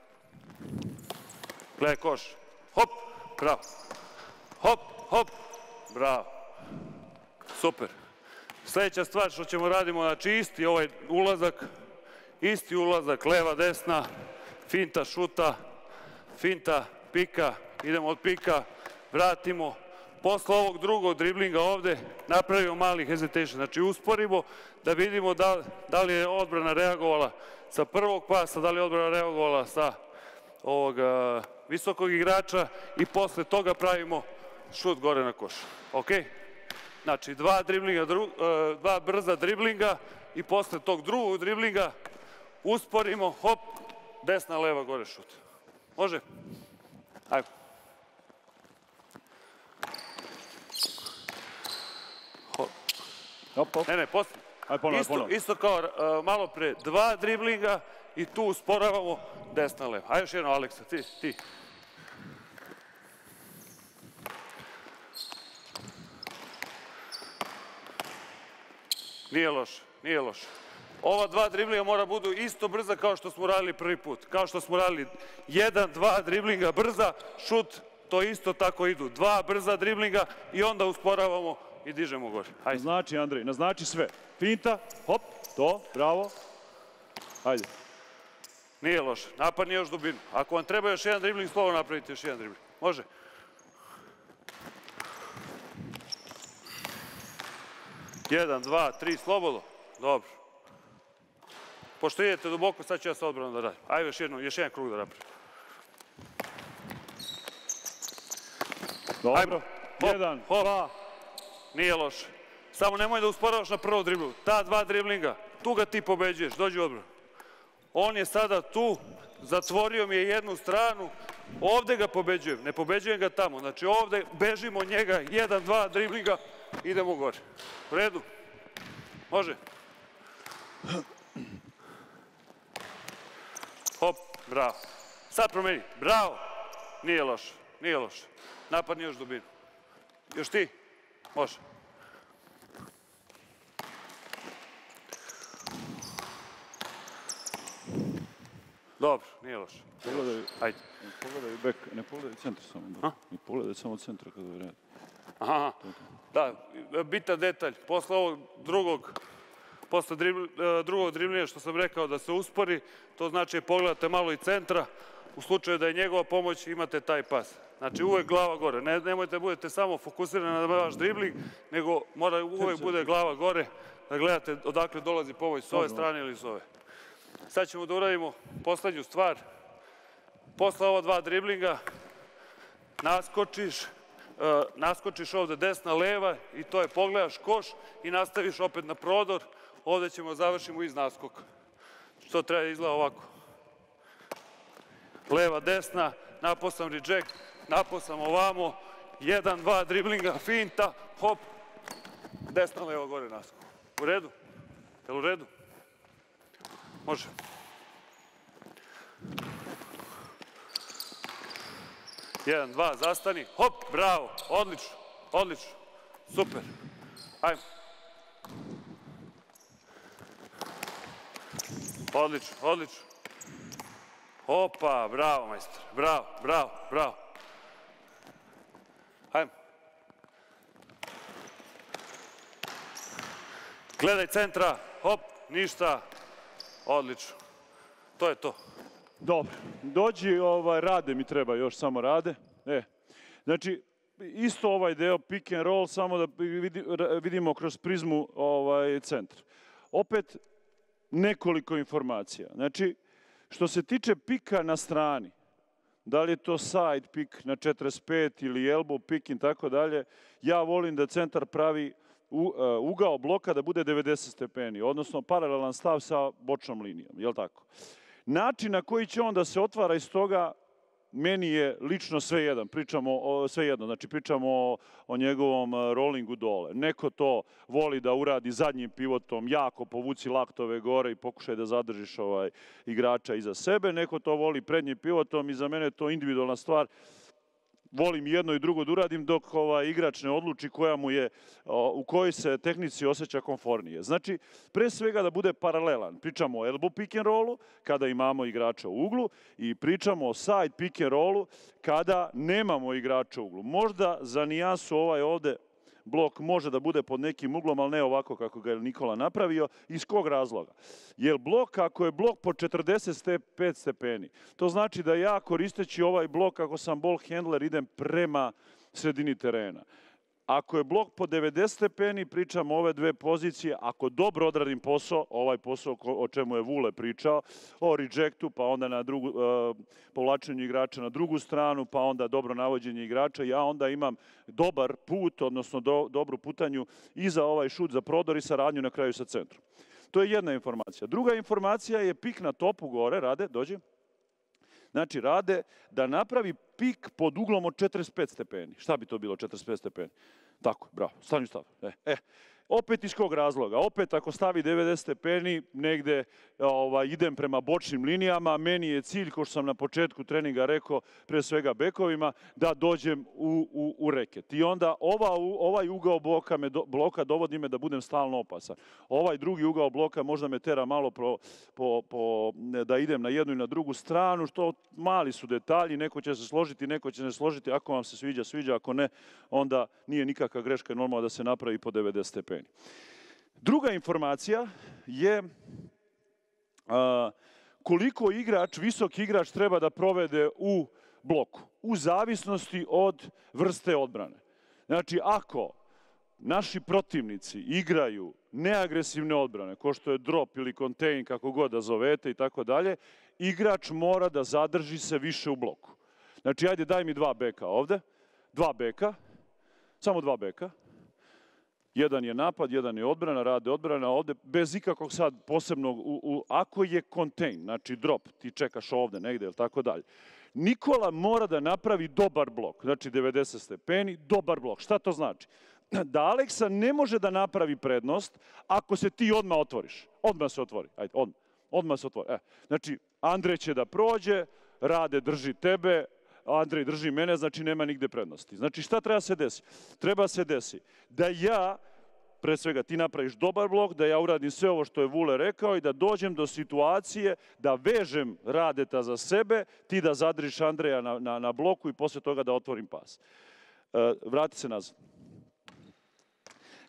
Gledaj koš. Hop, bravo. Hop, hop, bravo. Super. Sljedeća stvar što ćemo radimo, znači isti ovaj ulazak, isti ulazak, leva, desna, finta, šuta, finta, pika, idemo od pika, vratimo. Posle ovog drugog driblinga ovde napravimo mali hesitation, znači usporimo da vidimo da, da li je odbrana reagovala sa prvog pasa, da li je odbrana reagovala sa ovog uh, visokog igrača i posle toga pravimo šut gore na koš. Ok? Znači dva, driblinga, dru, uh, dva brza driblinga i posle tog drugog driblinga usporimo, hop, desna, leva, gore šut. Može? Ajmo. Hop, hop. Ne, ne, posle. Aj, ponovno, isto, ponovno. isto kao uh, malo pre, dva driblinga i tu usporavamo desna, leva. Ajde još jedno, Aleksa, ti, ti. Nije loše, nije loše. Ova dva driblinga mora budu isto brza kao što smo radili prvi put. Kao što smo radili jedan, dva driblinga brza, šut, to isto tako idu. Dva brza driblinga i onda usporavamo i dižemo gore. Hajde. Naznači, Andrej, naznači sve. Finta, hop, to, bravo. Hajde. Nije loše. Napad nije još dubinu. Ako vam treba još jedan dribling, slovo napravite još jedan dribling. Može? Jedan, dva, tri, slobodno. Dobro. Pošto idete duboko, sad ću ja sa odbranom da radim. Ajde još, jedno, još jedan krug da napravim. Dobro. Jedan, dva. Nije loše. Samo nemoj da usporavaš na prvo driblu. Ta dva driblinga, tu ga ti pobeđuješ, dođi u odbranu. On je sada tu, zatvorio mi je jednu stranu, ovde ga pobeđujem, ne pobeđujem ga tamo. Znači ovde bežimo njega, jedan, dva driblinga, idemo gore. U redu? Može? Hop, bravo. Sad promeni, bravo. Nije loše, nije loše. Napad nije još dubinu. Još ti? Može. Dobro, nije loše. Pogledaj, ajde. Ne pogledaj bek, ne pogledaj centar samo. Ne pogledaj samo centra kada vredi. Aha, da, bitan detalj. Posle ovog drugog, posle drugog driblinga što sam rekao da se uspori, to znači pogledate malo i centra, u slučaju da je njegova pomoć imate taj pas. Znači uvek glava gore, nemojte da budete samo fokusirani na vaš dribling, nego mora uvek bude glava gore, da gledate odakle dolazi pomoć, s ove strane ili s ove. Sad ćemo da uradimo poslednju stvar. Posle ova dva driblinga naskočiš, naskočiš ovde desna, leva i to je pogledaš koš i nastaviš opet na prodor. Ovde ćemo završimo iz naskoka. Što treba izgleda ovako. Leva, desna, napao sam reject, napao sam ovamo, jedan, dva driblinga, finta, hop, desna, leva, gore, naskok. U redu? Je li u redu? Može. Jedan, dva, zastani, hop, bravo, odlično, odlično, super. Hajmo. Odlično, odlično. Opa, bravo, majstor, bravo, bravo, bravo. Hajmo. Gledaj centra, hop, ništa, odlično. To je to. Dobro, dođi, Rade mi treba još, samo Rade. E, znači, isto ovaj deo pick and roll, samo da vidimo kroz prizmu centra. Opet, nekoliko informacija. Znači, što se tiče pika na strani, da li je to side pik na četrdeset pet ili elbow pik i tako dalje, ja volim da centar pravi ugao bloka da bude devedeset stepeni, odnosno paralelan stav sa bočnom linijom, je li tako? Način na koji će on da se otvara iz toga, meni je lično sve jedan, pričamo o sve jedno, znači pričamo o, o njegovom rollingu dole. Neko to voli da uradi zadnjim pivotom, jako povuci laktove gore i pokušaj da zadržiš ovaj igrača iza sebe, neko to voli prednjim pivotom i za mene je to individualna stvar. Volim jedno i drugo da uradim dok ovaj igrač ne odluči koja mu je, u kojoj se tehnici osjeća komfornije. Znači, pre svega da bude paralelan. Pričamo o elbow pick and rollu kada imamo igrača u uglu i pričamo o side pick and rollu kada nemamo igrača u uglu. Možda za nijansu ovaj ovde blok može da bude pod nekim uglom, ali ne ovako kako ga je Nikola napravio. Iz kog razloga? Jer blok, ako je blok po četrdeset pet stepeni, to znači da ja koristeći ovaj blok, ako sam ball handler, idem prema sredini terena. Ako je blok po devedeset stepeni, pričam o ove dve pozicije, ako dobro odradim posao, ovaj posao o čemu je Vule pričao, o rejectu, pa onda na drugu, uh, povlačenju igrača na drugu stranu, pa onda dobro navođenje igrača, ja onda imam dobar put, odnosno do, dobru putanju i za ovaj šut za prodor i saradnju na kraju sa centrom. To je jedna informacija. Druga informacija je pik na topu gore, Rade, dođi. Znači, Rade da napravi pik pod uglom od četrdeset pet stepeni. Šta bi to bilo četrdeset pet stepeni? Tako, bravo, stani stav. E, e. Opet iz kog razloga? Opet ako stavi devedeset stepeni, negde ovaj, idem prema bočnim linijama, meni je cilj, kao što sam na početku treninga rekao, pre svega bekovima, da dođem u, u, u reket. I onda ova, ovaj ugao bloka, me do, bloka dovodi me da budem stalno opasan. Ovaj drugi ugao bloka možda me tera malo pro, po, po, da idem na jednu i na drugu stranu, što mali su detalji, neko će se složiti, neko će se ne složiti, ako vam se sviđa, sviđa, ako ne, onda nije nikakva greška, normalno da se napravi po devedeset stepeni. Druga informacija je a, koliko igrač, visok igrač treba da provede u bloku, u zavisnosti od vrste odbrane. Znači, ako naši protivnici igraju neagresivne odbrane, kao što je drop ili contain, kako god da zovete i tako dalje, igrač mora da zadrži se više u bloku. Znači, ajde, daj mi dva beka ovde, dva beka, samo dva beka. Jedan je napad, jedan je odbrana, Rade odbrana ovde, bez ikakvog sad posebnog, u, u, ako je contain, znači drop, ti čekaš ovde negde ili tako dalje. Nikola mora da napravi dobar blok, znači devedeset stepeni, dobar blok. Šta to znači? Da Aleksa ne može da napravi prednost ako se ti odmah otvoriš. Odmah se otvori, ajde, odmah, odmah se otvori. E, znači, Andrej će da prođe, Rade drži tebe, Andrej drži mene, znači nema nigde prednosti. Znači šta treba se desi? Treba se desi da ja, pre svega ti napraviš dobar blok, da ja uradim sve ovo što je Vule rekao i da dođem do situacije da vežem Radeta za sebe, ti da zadržiš Andreja na, na, na bloku i posle toga da otvorim pas. E, vrati se nazad.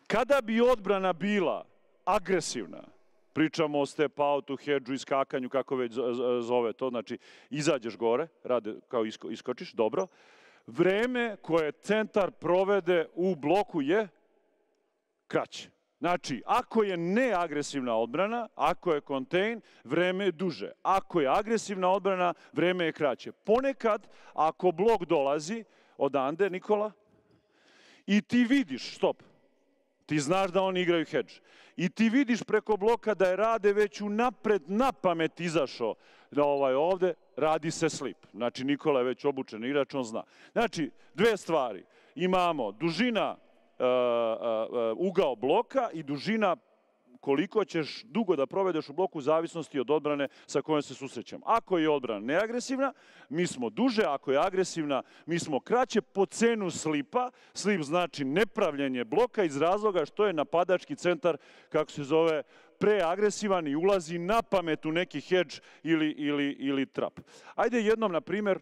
Kada bi odbrana bila agresivna, pričamo o step outu, hedžu, iskakanju, kako već zove to, znači izađeš gore, rade kao isko, iskočiš, dobro. Vreme koje centar provede u bloku je kraće. Znači, ako je neagresivna odbrana, ako je contain, vreme je duže. Ako je agresivna odbrana, vreme je kraće. Ponekad, ako blok dolazi odande, Nikola, i ti vidiš, stop, ti znaš da oni igraju hedge. I ti vidiš preko bloka da je Rade već unapred na pamet izašao da ovaj ovde radi se slip. Znači, Nikola je već obučen igrač, on zna. Znači, dve stvari. Imamo dužina uh, uh, ugao bloka i dužina koliko ćeš dugo da provedeš u bloku u zavisnosti od odbrane sa kojom se susrećemo. Ako je odbrana neagresivna, mi smo duže, ako je agresivna, mi smo kraće po cenu slipa. Slip znači nepravljenje bloka iz razloga što je napadački centar, kako se zove, preagresivan i ulazi na pamet u neki hedge ili, ili, ili trap. Ajde jednom, na primjer,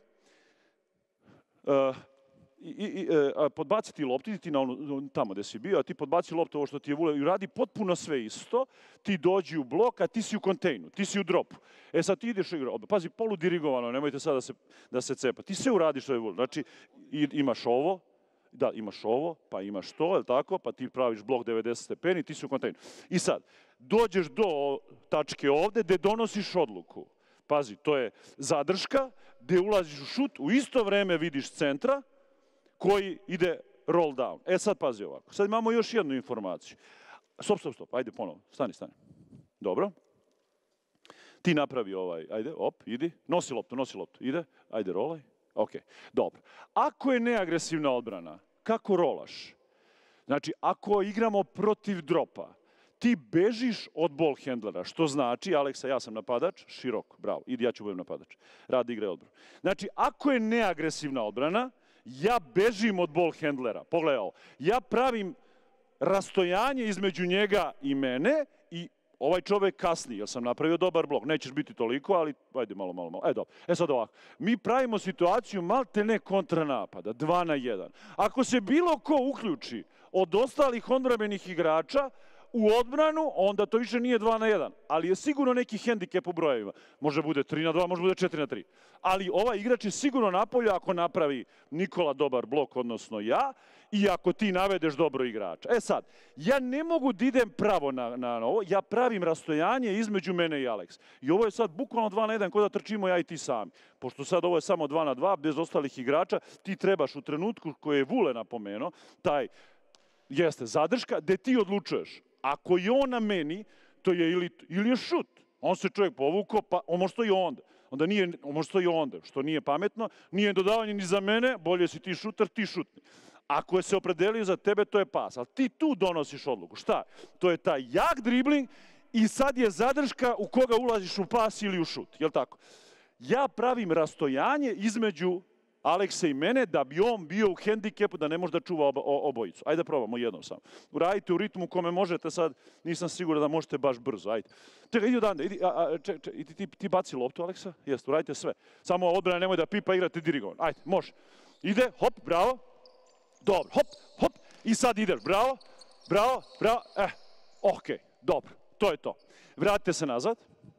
uh, I, i, e, podbaciti loptu, idi ti na ono, tamo gde si bio, a ti podbaci loptu ovo što ti je Vule i radi potpuno sve isto, ti dođi u blok, a ti si u kontejnu, ti si u dropu. E sad ti ideš u igru, pazi, poludirigovano, nemojte sad da se, da se cepa, ti sve uradiš što je Vule, znači i, imaš ovo, da, imaš ovo, pa imaš to, je li tako, pa ti praviš blok devedeset stepeni, ti si u kontejnu. I sad, dođeš do tačke ovde gde donosiš odluku. Pazi, to je zadrška, gde ulaziš u šut, u isto vreme vidiš centra, koji ide roll down. E sad pazi ovako. Sad imamo još jednu informaciju. Stop, stop, stop. Ajde ponovo. Stani, stani. Dobro. Ti napravi ovaj. Ajde, op, idi. Nosi loptu, nosi loptu. Ide. Ajde, rolaj. Ok. Dobro. Ako je neagresivna odbrana, kako rolaš? Znači, ako igramo protiv dropa, ti bežiš od ball handlera, što znači, Aleksa, ja sam napadač, široko, bravo, idi, ja ću budem napadač. Radi igra odbranu. Znači, ako je neagresivna odbrana, ja bežim od ball handlera. Pogledaj ovo. Ja pravim rastojanje između njega i mene i ovaj čovek kasni, jer sam napravio dobar blok. Nećeš biti toliko, ali ajde malo, malo, malo. E, dobro. E sad ovako. Mi pravimo situaciju malte ne kontranapada, dva na jedan. Ako se bilo ko uključi od ostalih odbrambenih igrača u odbranu, onda to više nije dva na jedan. Ali je sigurno neki hendikep u brojevima. Može bude tri na dva, može bude četiri na tri. Ali ovaj igrač je sigurno napolju ako napravi Nikola dobar blok, odnosno ja, i ako ti navedeš dobro igrača. E sad, ja ne mogu da idem pravo na, na ovo, ja pravim rastojanje između mene i Aleks. I ovo je sad bukvalno dva na jedan, ko da trčimo ja i ti sami. Pošto sad ovo je samo dva na dva, bez ostalih igrača, ti trebaš u trenutku koje je Vule napomenuo, taj jeste zadrška, gde ti odlučuješ. Ako je on na meni, to je ili, ili je šut. On se čovjek povukao, pa on može stoji onda. Onda nije, on može stoji onda, što nije pametno, nije dodavanje ni za mene, bolje si ti šuter, ti šutni. Ako je se opredelio za tebe, to je pas. Ali ti tu donosiš odluku. Šta? To je taj jak dribling i sad je zadrška u koga ulaziš u pas ili u šut. Jel' tako? Ja pravim rastojanje između Aleksa i mene, da bi on bio u hendikepu, da ne može da čuva oba, obojicu. Ajde da probamo jednom samo. Uradite u ritmu kome možete, sad nisam siguran da možete baš brzo. Ajde. Čekaj, idi odande, idi, a, a, ček, ček, idi ti, ti baci loptu, Aleksa? Jeste, uradite sve. Samo odbrana nemoj da pipa, igrate dirigovan. Ajde, može. Ide, hop, bravo. Dobro, hop, hop. I sad ideš, bravo, bravo, bravo. Eh, okej, dobro, to je to. Vratite se nazad.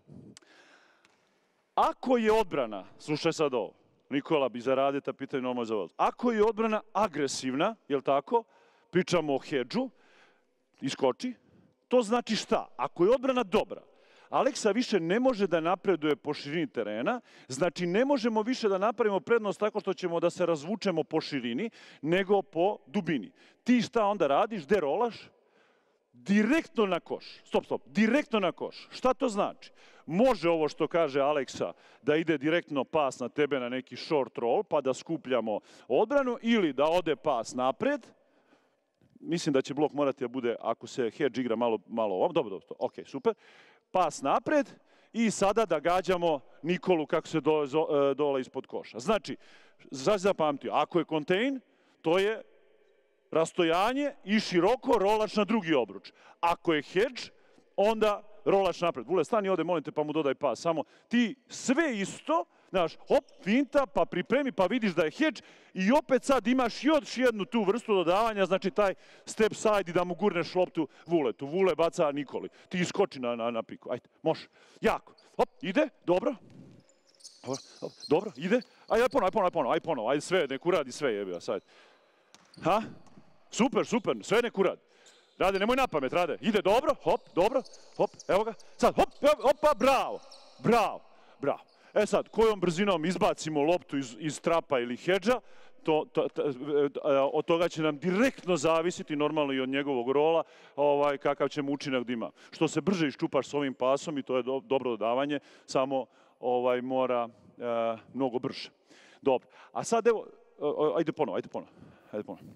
Ako je odbrana, slušaj sad ovo, Nikola bi zarade ta pitanje normalno za vas. Ako je odbrana agresivna, jel tako, pričamo o hedžu, iskoči, to znači šta? Ako je odbrana dobra, Aleksa više ne može da napreduje po širini terena, znači ne možemo više da napravimo prednost tako što ćemo da se razvučemo po širini, nego po dubini. Ti šta onda radiš, gde rolaš? Direktno na koš. Stop, stop. Direktno na koš. Šta to znači? Može ovo što kaže Aleksa da ide direktno pas na tebe na neki short roll pa da skupljamo odbranu ili da ode pas napred. Mislim da će blok morati da bude, ako se hedge igra malo, malo ovom. Dobro, dobro. Ok, super. Pas napred i sada da gađamo Nikolu kako se dole, dole ispod koša. Znači, zapamtio, ako je contain, to je rastojanje i široko rolač na drugi obruč. Ako je hedge, onda rolač napred. Vule, stani ovde, molim te, pa mu dodaj pas. Samo ti sve isto, Znaš, hop, finta, pa pripremi, pa vidiš da je hedge i opet sad imaš još jednu tu vrstu dodavanja, znači taj step side i da mu gurneš loptu Vuletu. Vule baca Nikoli. Ti iskoči na, na, na piku. Ajde, može. Jako. Hop, ide, dobro. Dobro, dobro, ide. Ajde, ponovo, ajde ponovo, ajde ponovo, ajde ponovo. Ajde sve, nek uradi sve, jebija sad. Ha? Super, super, sve nek uradi. Rade, nemoj na pamet, Rade. Ide dobro, hop, dobro, hop, evo ga. Sad, hop, opa, bravo, bravo, bravo. E sad, kojom brzinom izbacimo loptu iz, iz trapa ili hedža, to, to, to, od toga će nam direktno zavisiti, normalno i od njegovog rola, ovaj, kakav ćemo učinak da ima. Što se brže iščupaš s ovim pasom i to je do, dobro dodavanje, samo ovaj, mora e, mnogo brže. Dobro, a sad evo, ajde ponovo, ajde ponovo, ajde ponovo.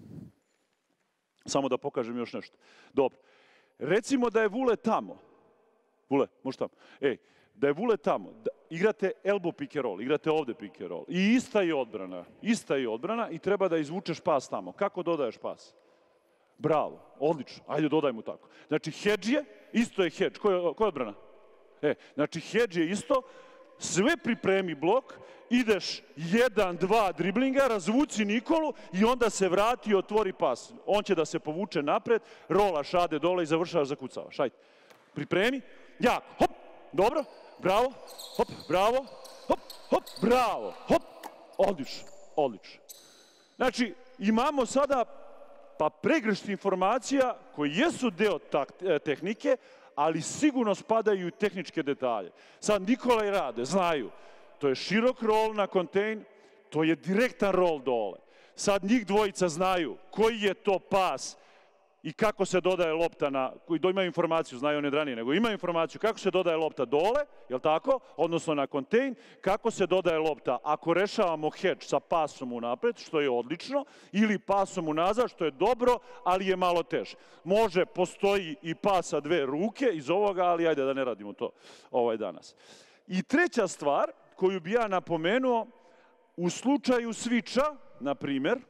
Samo da pokažem još nešto. Dobro, recimo da je Vule tamo. Vule, možeš tamo. Ej, da je Vule tamo, da igrate elbow pick and roll, igrate ovde pick and roll. I ista je odbrana, ista je odbrana i treba da izvučeš pas tamo. Kako dodaješ pas? Bravo, odlično, ajde dodaj mu tako. Znači, hedge je, isto je hedge. Ko je, ko je odbrana? E, znači, hedge je isto, sve pripremi blok, ideš jedan, dva driblinga, razvuci Nikolu i onda se vrati i otvori pas. On će da se povuče napred, rolaš ade dole i završavaš, zakucavaš. Ajde, pripremi, jako, hop, dobro, bravo, hop, bravo, hop, hop, bravo, hop, odlično, odlično. Znači, imamo sada pa pregršt informacija koji jesu deo tehnike, ali sigurno spadaju u tehničke detalje. Sad Nikola i Rade znaju, to je širok rol na kontejn, to je direktan rol dole. Sad njih dvojica znaju koji je to pas i kako se dodaje lopta na, koji imaju informaciju, znaju one ranije, nego imaju informaciju kako se dodaje lopta dole, jel tako, odnosno na kontejn, kako se dodaje lopta ako rešavamo hedge sa pasom unapred, što je odlično, ili pasom unazad, što je dobro, ali je malo teže. Može, postoji i pas sa dve ruke iz ovoga, ali ajde da ne radimo to ovaj danas. I treća stvar koju bi ja napomenuo, u slučaju switcha, na primjer,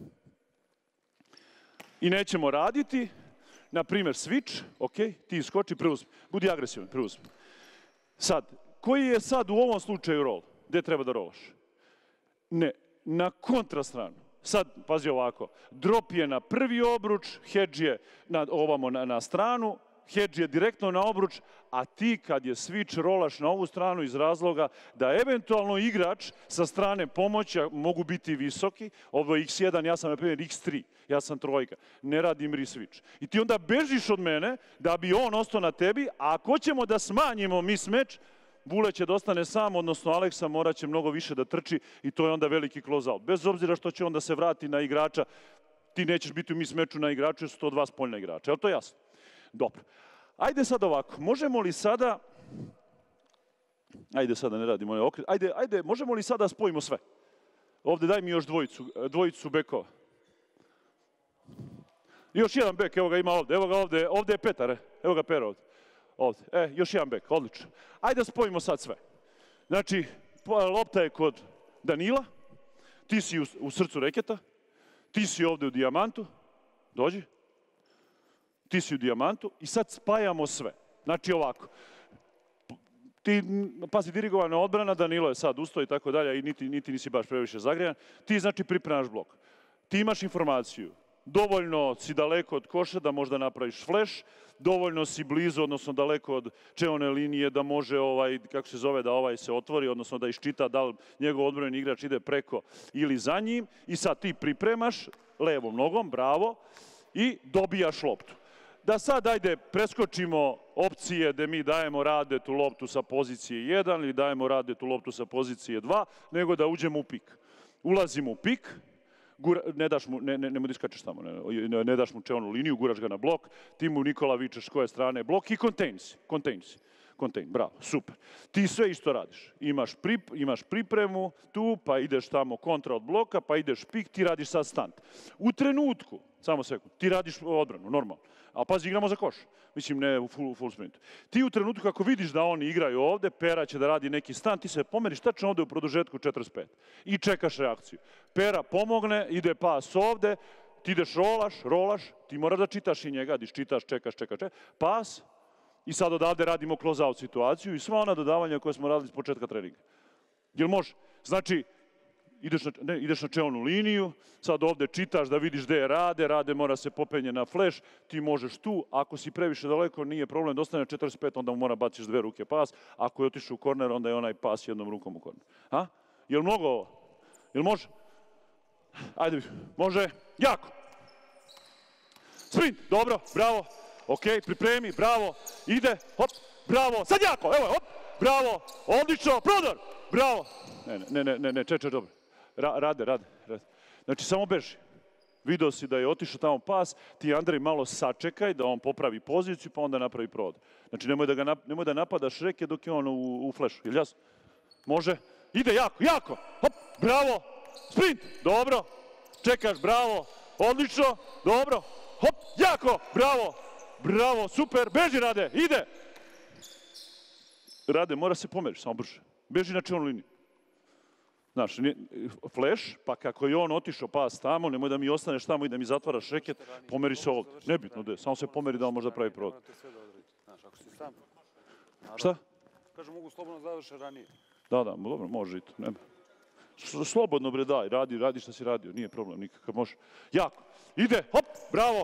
i nećemo raditi, na primjer switch, ok, ti iskoči, preuzmi, budi agresivan, preuzmi. Sad, koji je sad u ovom slučaju rol? Gde treba da rolaš? Ne, na kontrastranu. Sad, pazi ovako, drop je na prvi obruč, hedge je na, ovamo na, na stranu, hedge je direktno na obruč, a ti kad je switch rolaš na ovu stranu iz razloga da eventualno igrač sa strane pomoća mogu biti visoki, ovo je iks jedan, ja sam na primjer iks tri, ja sam trojka, ne radim re-switch. I ti onda bežiš od mene da bi on ostao na tebi, a ako ćemo da smanjimo mismatch, Vule će da ostane sam, odnosno Aleksa morat će mnogo više da trči i to je onda veliki close-out. Bez obzira što će onda se vrati na igrača, ti nećeš biti u mismatchu na igraču, jer su to dva spoljna igrača. Je li to jasno? Dobro. Ajde sad ovako, možemo li sada, ajde sada ne radimo ovaj okret, ajde, ajde, možemo li sada spojimo sve? Ovde daj mi još dvojicu, dvojicu bekova. Još jedan bek, evo ga ima ovde, evo ga ovde, ovde je Petar, evo ga Pera ovde. Ovde, e, još jedan bek, odlično. Ajde da spojimo sad sve. Znači, lopta je kod Danila, ti si u, u srcu reketa, ti si ovde u dijamantu, dođi. Ti si u dijamantu i sad spajamo sve. Znači ovako, ti, pazi, dirigovana odbrana, Danilo je sad ustao i tako dalje i niti, niti nisi baš previše zagrejan, ti znači pripremaš blok. Ti imaš informaciju, dovoljno si daleko od koša da možda napraviš flash, dovoljno si blizu, odnosno daleko od čeone linije da može, ovaj, kako se zove, da ovaj se otvori, odnosno da iščita da li njegov odbrojeni igrač ide preko ili za njim i sad ti pripremaš levom nogom, bravo, i dobijaš loptu. Da sad, ajde, preskočimo opcije gde mi dajemo Radetu loptu sa pozicije jedan ili dajemo Radetu loptu sa pozicije dva, nego da uđemo u pik. Ulazimo u pik, gura, ne daš mu, ne, ne, ne mu diskačeš tamo, ne, ne daš mu čeonu liniju, guraš ga na blok, ti mu Nikola vičeš s koje strane je blok i contain si, contain si. Contain, bravo, super. Ti sve isto radiš. Imaš, prip, imaš pripremu tu, pa ideš tamo kontra od bloka, pa ideš pik, ti radiš sad stand. U trenutku, samo sekund, ti radiš odbranu, normalno. A pazi, igramo za koš. Mislim, ne u full, full sprintu. Ti u trenutku kako vidiš da oni igraju ovde, Pera će da radi neki stand, ti se pomeriš tačno ovde u produžetku četrdeset pet. I čekaš reakciju. Pera pomogne, ide pas ovde, ti ideš rolaš, rolaš, ti moraš da čitaš i njega, diš čitaš, čekaš, čekaš, čekaš, pas, i sad odavde radimo close-out situaciju i sva ona dodavanja koje smo radili s početka treninga. Jel može? Znači, ideš na, ne, ideš na čelnu liniju, sad ovde čitaš da vidiš gde je Rade, Rade mora se popenje na fleš, ti možeš tu, ako si previše daleko, nije problem, da ostane četrdeset pet, onda mu mora baciš dve ruke pas, ako je otišao u korner, onda je onaj pas jednom rukom u korner. Ha? Jel mnogo ovo? Jel može? Ajde, može, jako. Sprint, dobro, bravo, ok, pripremi, bravo, ide, hop, bravo, sad jako, evo, hop, bravo, odlično, prodor, bravo. Ne, ne, ne, ne, ne, čeče, dobro. Ra, rade, rade, rade. Znači, samo beži. Video si da je otišao tamo pas, ti Andrej malo sačekaj da on popravi poziciju, pa onda napravi provod. Znači, nemoj da, ga, nemoj da napadaš reke dok je on u, u flešu, jel jasno? Može, ide jako, jako, hop, bravo, sprint, dobro, čekaš, bravo, odlično, dobro, hop, jako, bravo, bravo, super, beži Rade, ide. Rade, mora se pomeriš, samo brže, beži na čelnu liniju. Znaš, flash, pa kako je on otišao pas tamo, nemoj da mi ostaneš tamo i da mi zatvaraš reket, pomeri se ovdje. Nebitno da je, samo se pomeri da on može da pravi provod. Šta? Kažem, mogu slobodno završe ranije. Da, da, dobro, može i to, nema. Slobodno bre daj, radi, radi šta si radio, nije problem nikakav, može. Jako, ide, hop, bravo.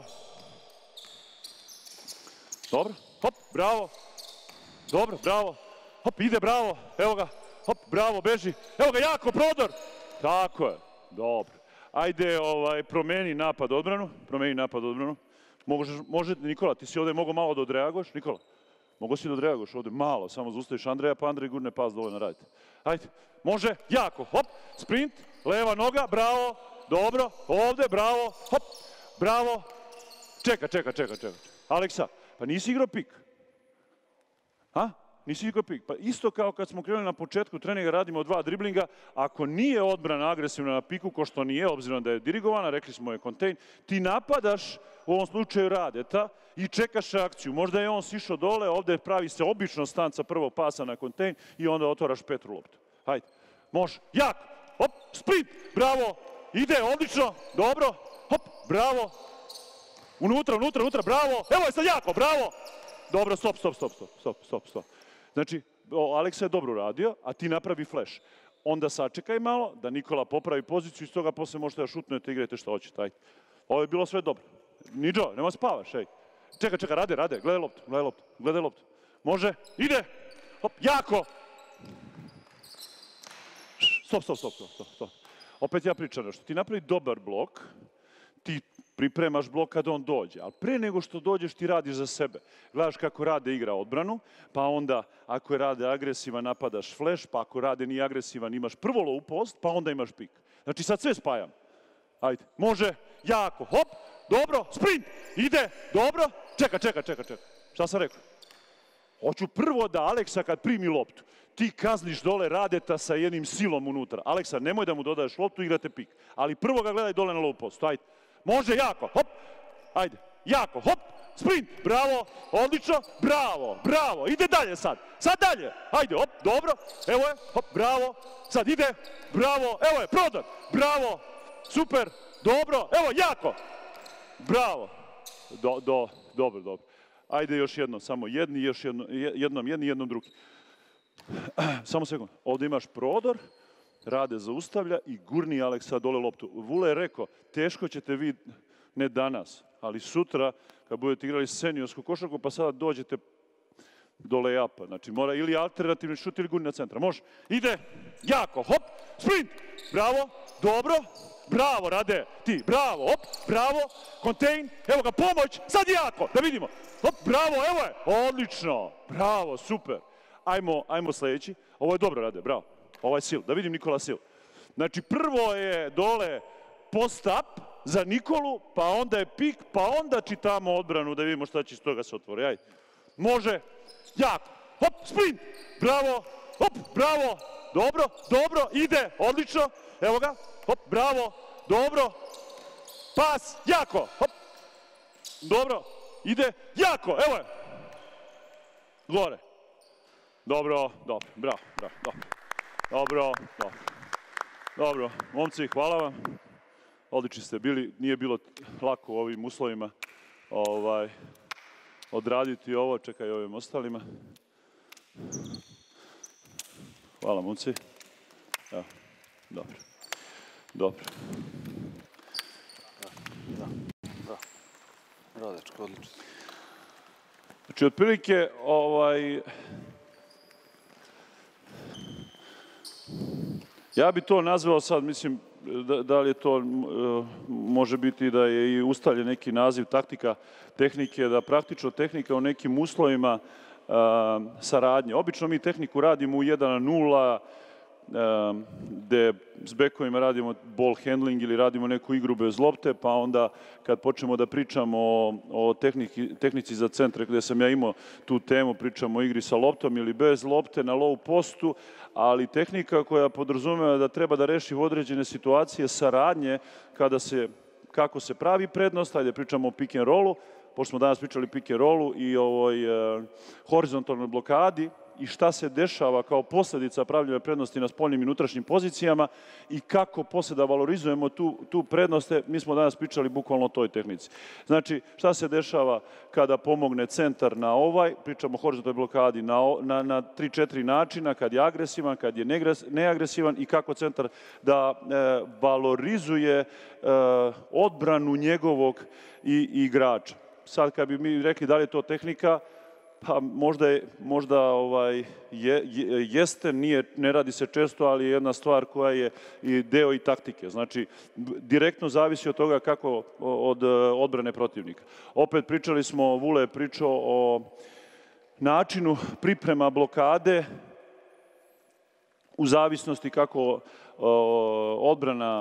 Dobro, hop, bravo. Dobro, bravo. Hop, ide, bravo, evo ga. Hop, bravo, beži. Evo ga, jako, prodor. Tako je, dobro. Ajde, ovaj, promeni napad odbranu, promeni napad odbranu. Može, može, Nikola, ti si ovdje mogao malo da odreagoš, Nikola? Mogu si da odreagoš ovdje malo, samo zaustaviš Andreja, pa Andrej gurne pas dovoljno radite. Ajde, može, jako, hop, sprint, leva noga, bravo, dobro, ovdje, bravo, hop, bravo. Čeka, čeka, čeka, čeka. Aleksa, pa nisi igrao pik? Ha? Nisi igrao pik. Pa isto kao kad smo krenuli na početku treninga, radimo dva driblinga, ako nije odbrana agresivna na piku, ko što nije, obzirom da je dirigovana, rekli smo je kontejn, ti napadaš, u ovom slučaju Radeta, i čekaš reakciju. Možda je on sišao dole, ovdje pravi se obično stanca prvog pasa na kontejn i onda otvaraš petru loptu. Hajde, može, jak, hop, sprint, bravo, ide, odlično, dobro, hop, bravo, unutra, unutra, unutra, bravo, evo je sad jako, bravo, dobro, stop, stop, stop, stop, stop, stop, stop. Znači, Aleksa je dobro radio, a ti napravi flash. Onda sačekaj malo da Nikola popravi poziciju i s toga posle možete da šutnete, igrajte što hoćete. Ajde. Ovo je bilo sve dobro. Niđo, nema spavaš, ej. Čekaj, čekaj, Rade, Rade, gledaj loptu, gledaj loptu, gledaj loptu. Može, ide, hop, jako. Stop, stop, stop, stop, stop. Opet ja pričam nešto. Ti napravi dobar blok, ti pripremaš blok kada on dođe, ali pre nego što dođeš ti radiš za sebe. Gledaš kako Rade igra odbranu, pa onda ako je Rade agresivan napadaš flash, pa ako Rade nije agresivan imaš prvo low post, pa onda imaš pik. Znači sad sve spajam. Ajde, može, jako, hop, dobro, sprint, ide, dobro, čeka, čeka, čeka, čeka. Šta sam rekao? Hoću prvo da Aleksa kad primi loptu, ti kazniš dole Radeta sa jednim silom unutra. Aleksa, nemoj da mu dodaješ loptu, igrate pik. Ali prvo ga gledaj dole na low postu, ajde. Može, jako, hop, ajde, jako, hop, sprint, bravo, odlično, bravo, bravo, ide dalje sad, sad dalje, ajde, hop, dobro, evo je, hop, bravo, sad ide, bravo, evo je, prodor, bravo, super, dobro, evo, jako, bravo, do, do, dobro, dobro, ajde još jedno, samo jedni, još jedno, jednom, jedni, jednom drugi, samo sekund, ovdje imaš prodor, Rade zaustavlja i gurni Aleksa dole loptu. Vule je rekao, teško ćete vi, ne danas, ali sutra, kad budete igrali seniorsku košarku, pa sada dođete do lay-upa. Znači, mora ili alternativni šut ili gurni na centra. Može. Ide, jako, hop, sprint, bravo, dobro, bravo, Rade, ti, bravo, hop, bravo, kontejn, evo ga, pomoć, sad jako, da vidimo. Hop, bravo, evo je, odlično, bravo, super. Ajmo, ajmo sljedeći. Ovo je dobro, Rade, bravo. Ovo je sil, da vidim Nikola sil. Znači, prvo je dole post-up za Nikolu, pa onda je pik, pa onda čitamo odbranu da vidimo šta će iz toga se otvori. Ajde. Može, jako, hop, sprint, bravo, hop, bravo, dobro, dobro, ide, odlično, evo ga, hop, bravo, dobro, pas, jako, hop, dobro, ide, jako, evo je, gore, dobro, dobro, bravo, bravo, dobro. Dobro, dobro. Dobro, momci, hvala vam. Odlični ste bili, nije bilo lako u ovim uslovima ovaj, odraditi ovo, čekaj ovim ostalima. Hvala, momci. Da. Dobro. Dobro. Da, da. Bravo, dečko, odlično. Znači, otprilike, ovaj... Ja bi to nazvao sad, mislim, da, da li je to, može biti da je i ustaljen neki naziv taktika tehnike, da praktično tehnika u nekim uslovima a, saradnje. Obično mi tehniku radimo u jedan na nula, gde s bekovima radimo ball handling ili radimo neku igru bez lopte, pa onda kad počnemo da pričamo o, o tehniki, tehnici za centre, gde sam ja imao tu temu, pričamo o igri sa loptom ili bez lopte na low postu, ali tehnika koja podrazumeva da treba da reši određene situacije saradnje kada se, kako se pravi prednost, ajde pričamo o pick and rollu, pošto smo danas pričali pick and rollu i ovoj e, horizontalnoj blokadi, i šta se dešava kao posljedica pravljanja prednosti na spoljnim i unutrašnjim pozicijama i kako posle da valorizujemo tu, tu prednost. Mi smo danas pričali bukvalno o toj tehnici. Znači, šta se dešava kada pomogne centar na ovaj, pričamo o horizontalnoj blokadi na, na, na tri četiri načina, kad je agresivan, kad je neagresivan i kako centar da e, valorizuje e, odbranu njegovog i, i igrača. Sad, kad bi mi rekli da li je to tehnika, pa možda, je, možda ovaj, je, je, jeste, nije, ne radi se često, ali je jedna stvar koja je i deo i taktike. Znači, direktno zavisi od toga kako od odbrane protivnika. Opet pričali smo, Vule je pričao o načinu priprema blokade u zavisnosti kako odbrana,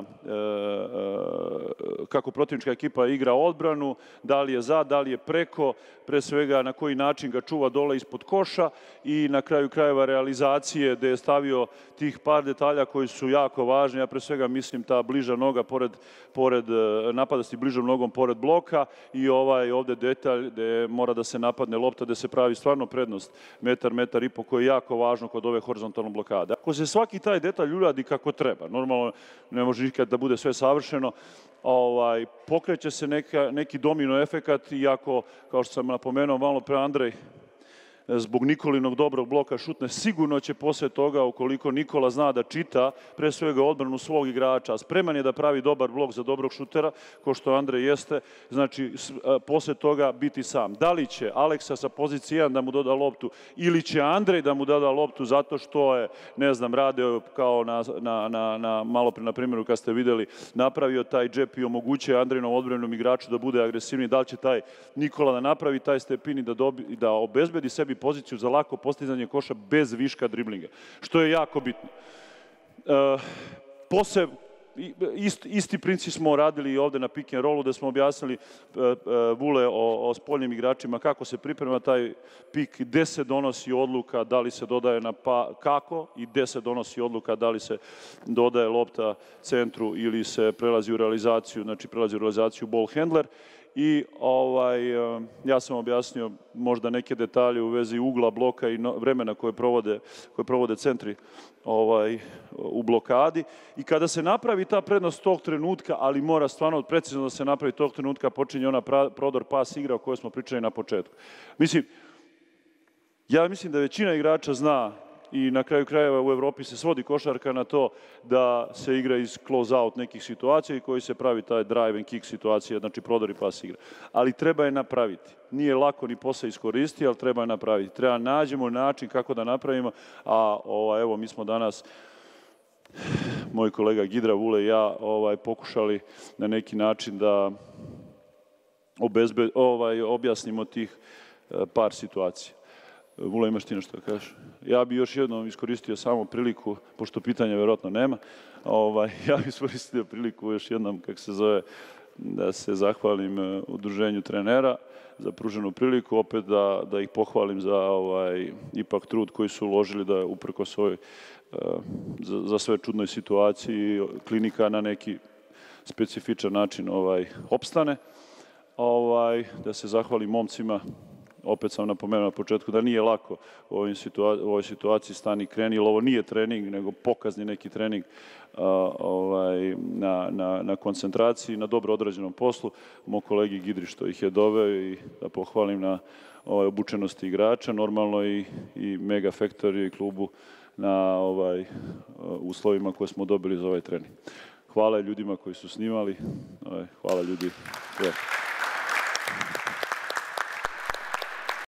kako protivnička ekipa igra odbranu, da li je za, da li je preko, pre svega na koji način ga čuva dole ispod koša i na kraju krajeva realizacije gde je stavio tih par detalja koji su jako važni. Ja pre svega mislim ta bliža noga pored, pored napadasti bližom nogom pored bloka i ovaj ovde detalj gde mora da se napadne lopta, gde se pravi stvarno prednost metar, metar i po, koji je jako važno kod ove horizontalne blokade. Ako se svaki taj detalj uradi kako treba, normalno ne može nikad da bude sve savršeno, ovaj, pokreće se neka, neki domino efekat, iako, kao što sam napomenuo malo pre, Andrej zbog Nikolinog dobrog bloka šutne, sigurno će posle toga, ukoliko Nikola zna da čita, pre svega odbranu svog igrača, a spreman je da pravi dobar blok za dobrog šutera, ko što Andrej jeste, znači posle toga biti sam. Da li će Aleksa sa pozicije jedan da mu doda loptu ili će Andrej da mu doda loptu zato što je, ne znam, radio kao na, na, na, na malo pre na primjeru kad ste videli, napravio taj džep i omogućuje Andrejnom odbranom igraču da bude agresivniji, da li će taj Nikola da napravi taj stepin i da, dobi, da obezbedi sebi poziciju za lako postizanje koša bez viška driblinga, što je jako bitno. E, posle, ist, isti princip smo radili i ovde na pick and rollu, da smo objasnili e, e, Vule o, o spoljnim igračima, kako se priprema taj pik, gde se donosi odluka, da li se dodaje na pa, kako i gde se donosi odluka, da li se dodaje lopta centru ili se prelazi u realizaciju, znači prelazi u realizaciju ball handler. I ovaj, ja sam objasnio možda neke detalje u vezi ugla bloka i no, vremena koje provode, koje provode centri ovaj, u blokadi. I kada se napravi ta prednost tog trenutka, ali mora stvarno precizno da se napravi tog trenutka, počinje ona pra, prodor pas igra o kojoj smo pričali na početku. Mislim, ja mislim da većina igrača zna i na kraju krajeva u Evropi se svodi košarka na to da se igra iz close-out nekih situacija i koji se pravi taj drive and kick situacija, znači prodor i pas igra. Ali treba je napraviti. Nije lako ni posle iskoristiti, ali treba je napraviti. Treba nađemo način kako da napravimo, a ova, evo mi smo danas, moj kolega Gidra, Vule i ja, ovaj, pokušali na neki način da obezbe, ovaj, objasnimo tih par situacija. Vula, imaš ti nešto da kažeš? Ja bi još jednom iskoristio samo priliku, pošto pitanja verovatno nema, ovaj, ja bi iskoristio priliku još jednom, kako se zove, da se zahvalim udruženju trenera za pruženu priliku, opet da, da ih pohvalim za ovaj, ipak trud koji su uložili da uprko svoj, za, za sve čudnoj situaciji klinika na neki specifičan način ovaj, opstane. Ovaj, da se zahvalim momcima. Opet sam napomenuo na početku da nije lako u, ovim situa u ovoj situaciji stani kreni, jer ovo nije trening, nego pokazni neki trening a, ovaj, na, na, na koncentraciji, na dobro odrađenom poslu. Moj kolegi Gidri što ih je doveo i da pohvalim na ovaj, obučenosti igrača, normalno i, i Mega Factory i klubu na ovaj, uslovima koje smo dobili za ovaj trening. Hvala ljudima koji su snimali, hvala ljudi.